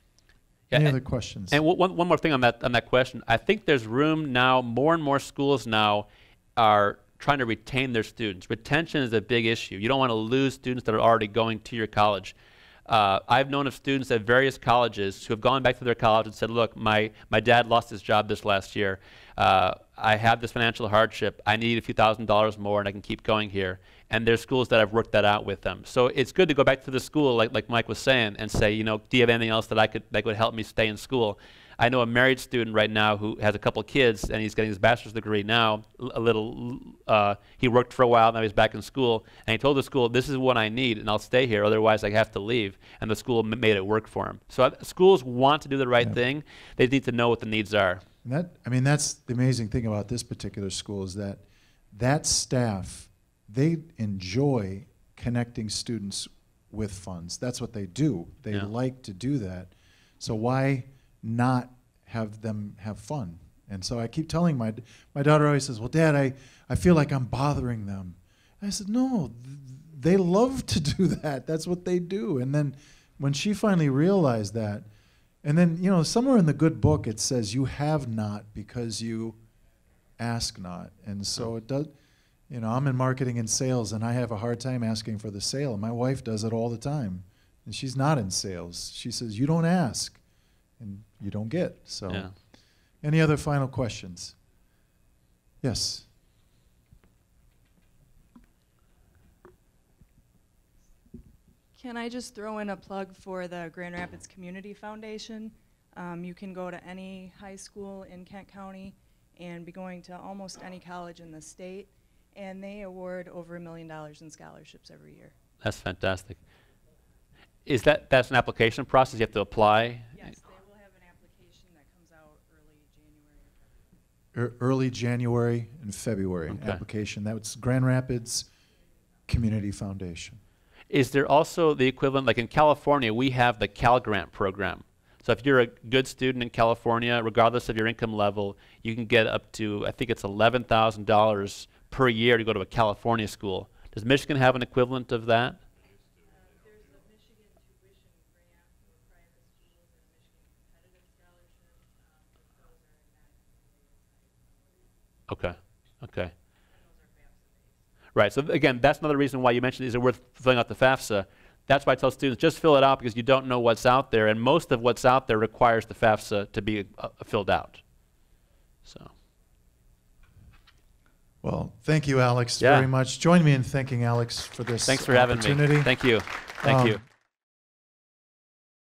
Speaker 1: Yeah,
Speaker 2: Any
Speaker 1: and,
Speaker 2: other questions?
Speaker 1: And one, one more thing on that, on that question. I think there's room now, more and more schools now are trying to retain their students. Retention is a big issue. You don't want to lose students that are already going to your college. Uh, I've known of students at various colleges who have gone back to their college and said, look, my, my dad lost his job this last year. Uh, I have this financial hardship. I need a few thousand dollars more and I can keep going here. And there's schools that have worked that out with them. So it's good to go back to the school, like, like Mike was saying, and say, you know, do you have anything else that I could, that would help me stay in school? I know a married student right now who has a couple kids, and he's getting his bachelor's degree now. A little, uh, he worked for a while, now he's back in school, and he told the school, this is what I need, and I'll stay here, otherwise I have to leave. And the school m made it work for him. So uh, schools want to do the right yeah. thing. They need to know what the needs are.
Speaker 2: And that, I mean, that's the amazing thing about this particular school is that that staff, they enjoy connecting students with funds. That's what they do. They yeah. like to do that. So why not have them have fun? And so I keep telling my my daughter always says, well, Dad, I, I feel like I'm bothering them. And I said, no, th they love to do that. That's what they do. And then when she finally realized that, and then, you know, somewhere in the good book it says you have not because you ask not. And so it does, you know, I'm in marketing and sales and I have a hard time asking for the sale. My wife does it all the time. And she's not in sales. She says, you don't ask and you don't get. So yeah. Any other final questions? Yes.
Speaker 10: Can I just throw in a plug for the Grand Rapids Community Foundation? Um, you can go to any high school in Kent County and be going to almost any college in the state. And they award over a million dollars in scholarships every year.
Speaker 1: That's fantastic. Is that, that's an application process? You have to apply?
Speaker 10: Yes, they will have an application that comes out early January.
Speaker 2: Er, early January and February
Speaker 1: Okay.
Speaker 2: application. That's Grand Rapids Community Foundation.
Speaker 1: Is there also the equivalent, like in California, we have the Cal Grant program. So if you're a good student in California, regardless of your income level, you can get up to, I think it's eleven thousand dollars per year to go to a California school. Does Michigan have an equivalent of that?
Speaker 10: There's a Michigan tuition grant for private schools and a Michigan competitive scholarship. Um, but those are not.
Speaker 1: Okay, okay. Right, so again, that's another reason why you mentioned these are worth filling out the FAFSA. That's why I tell students, just fill it out because you don't know what's out there, and most of what's out there requires the FAFSA to be uh, filled out. So.
Speaker 2: Well, thank you, Alex,
Speaker 1: Yeah.
Speaker 2: very much. Join me in thanking Alex for this
Speaker 1: Thanks for having
Speaker 2: opportunity.
Speaker 1: me. Thank you. Thank
Speaker 2: Um,
Speaker 1: you.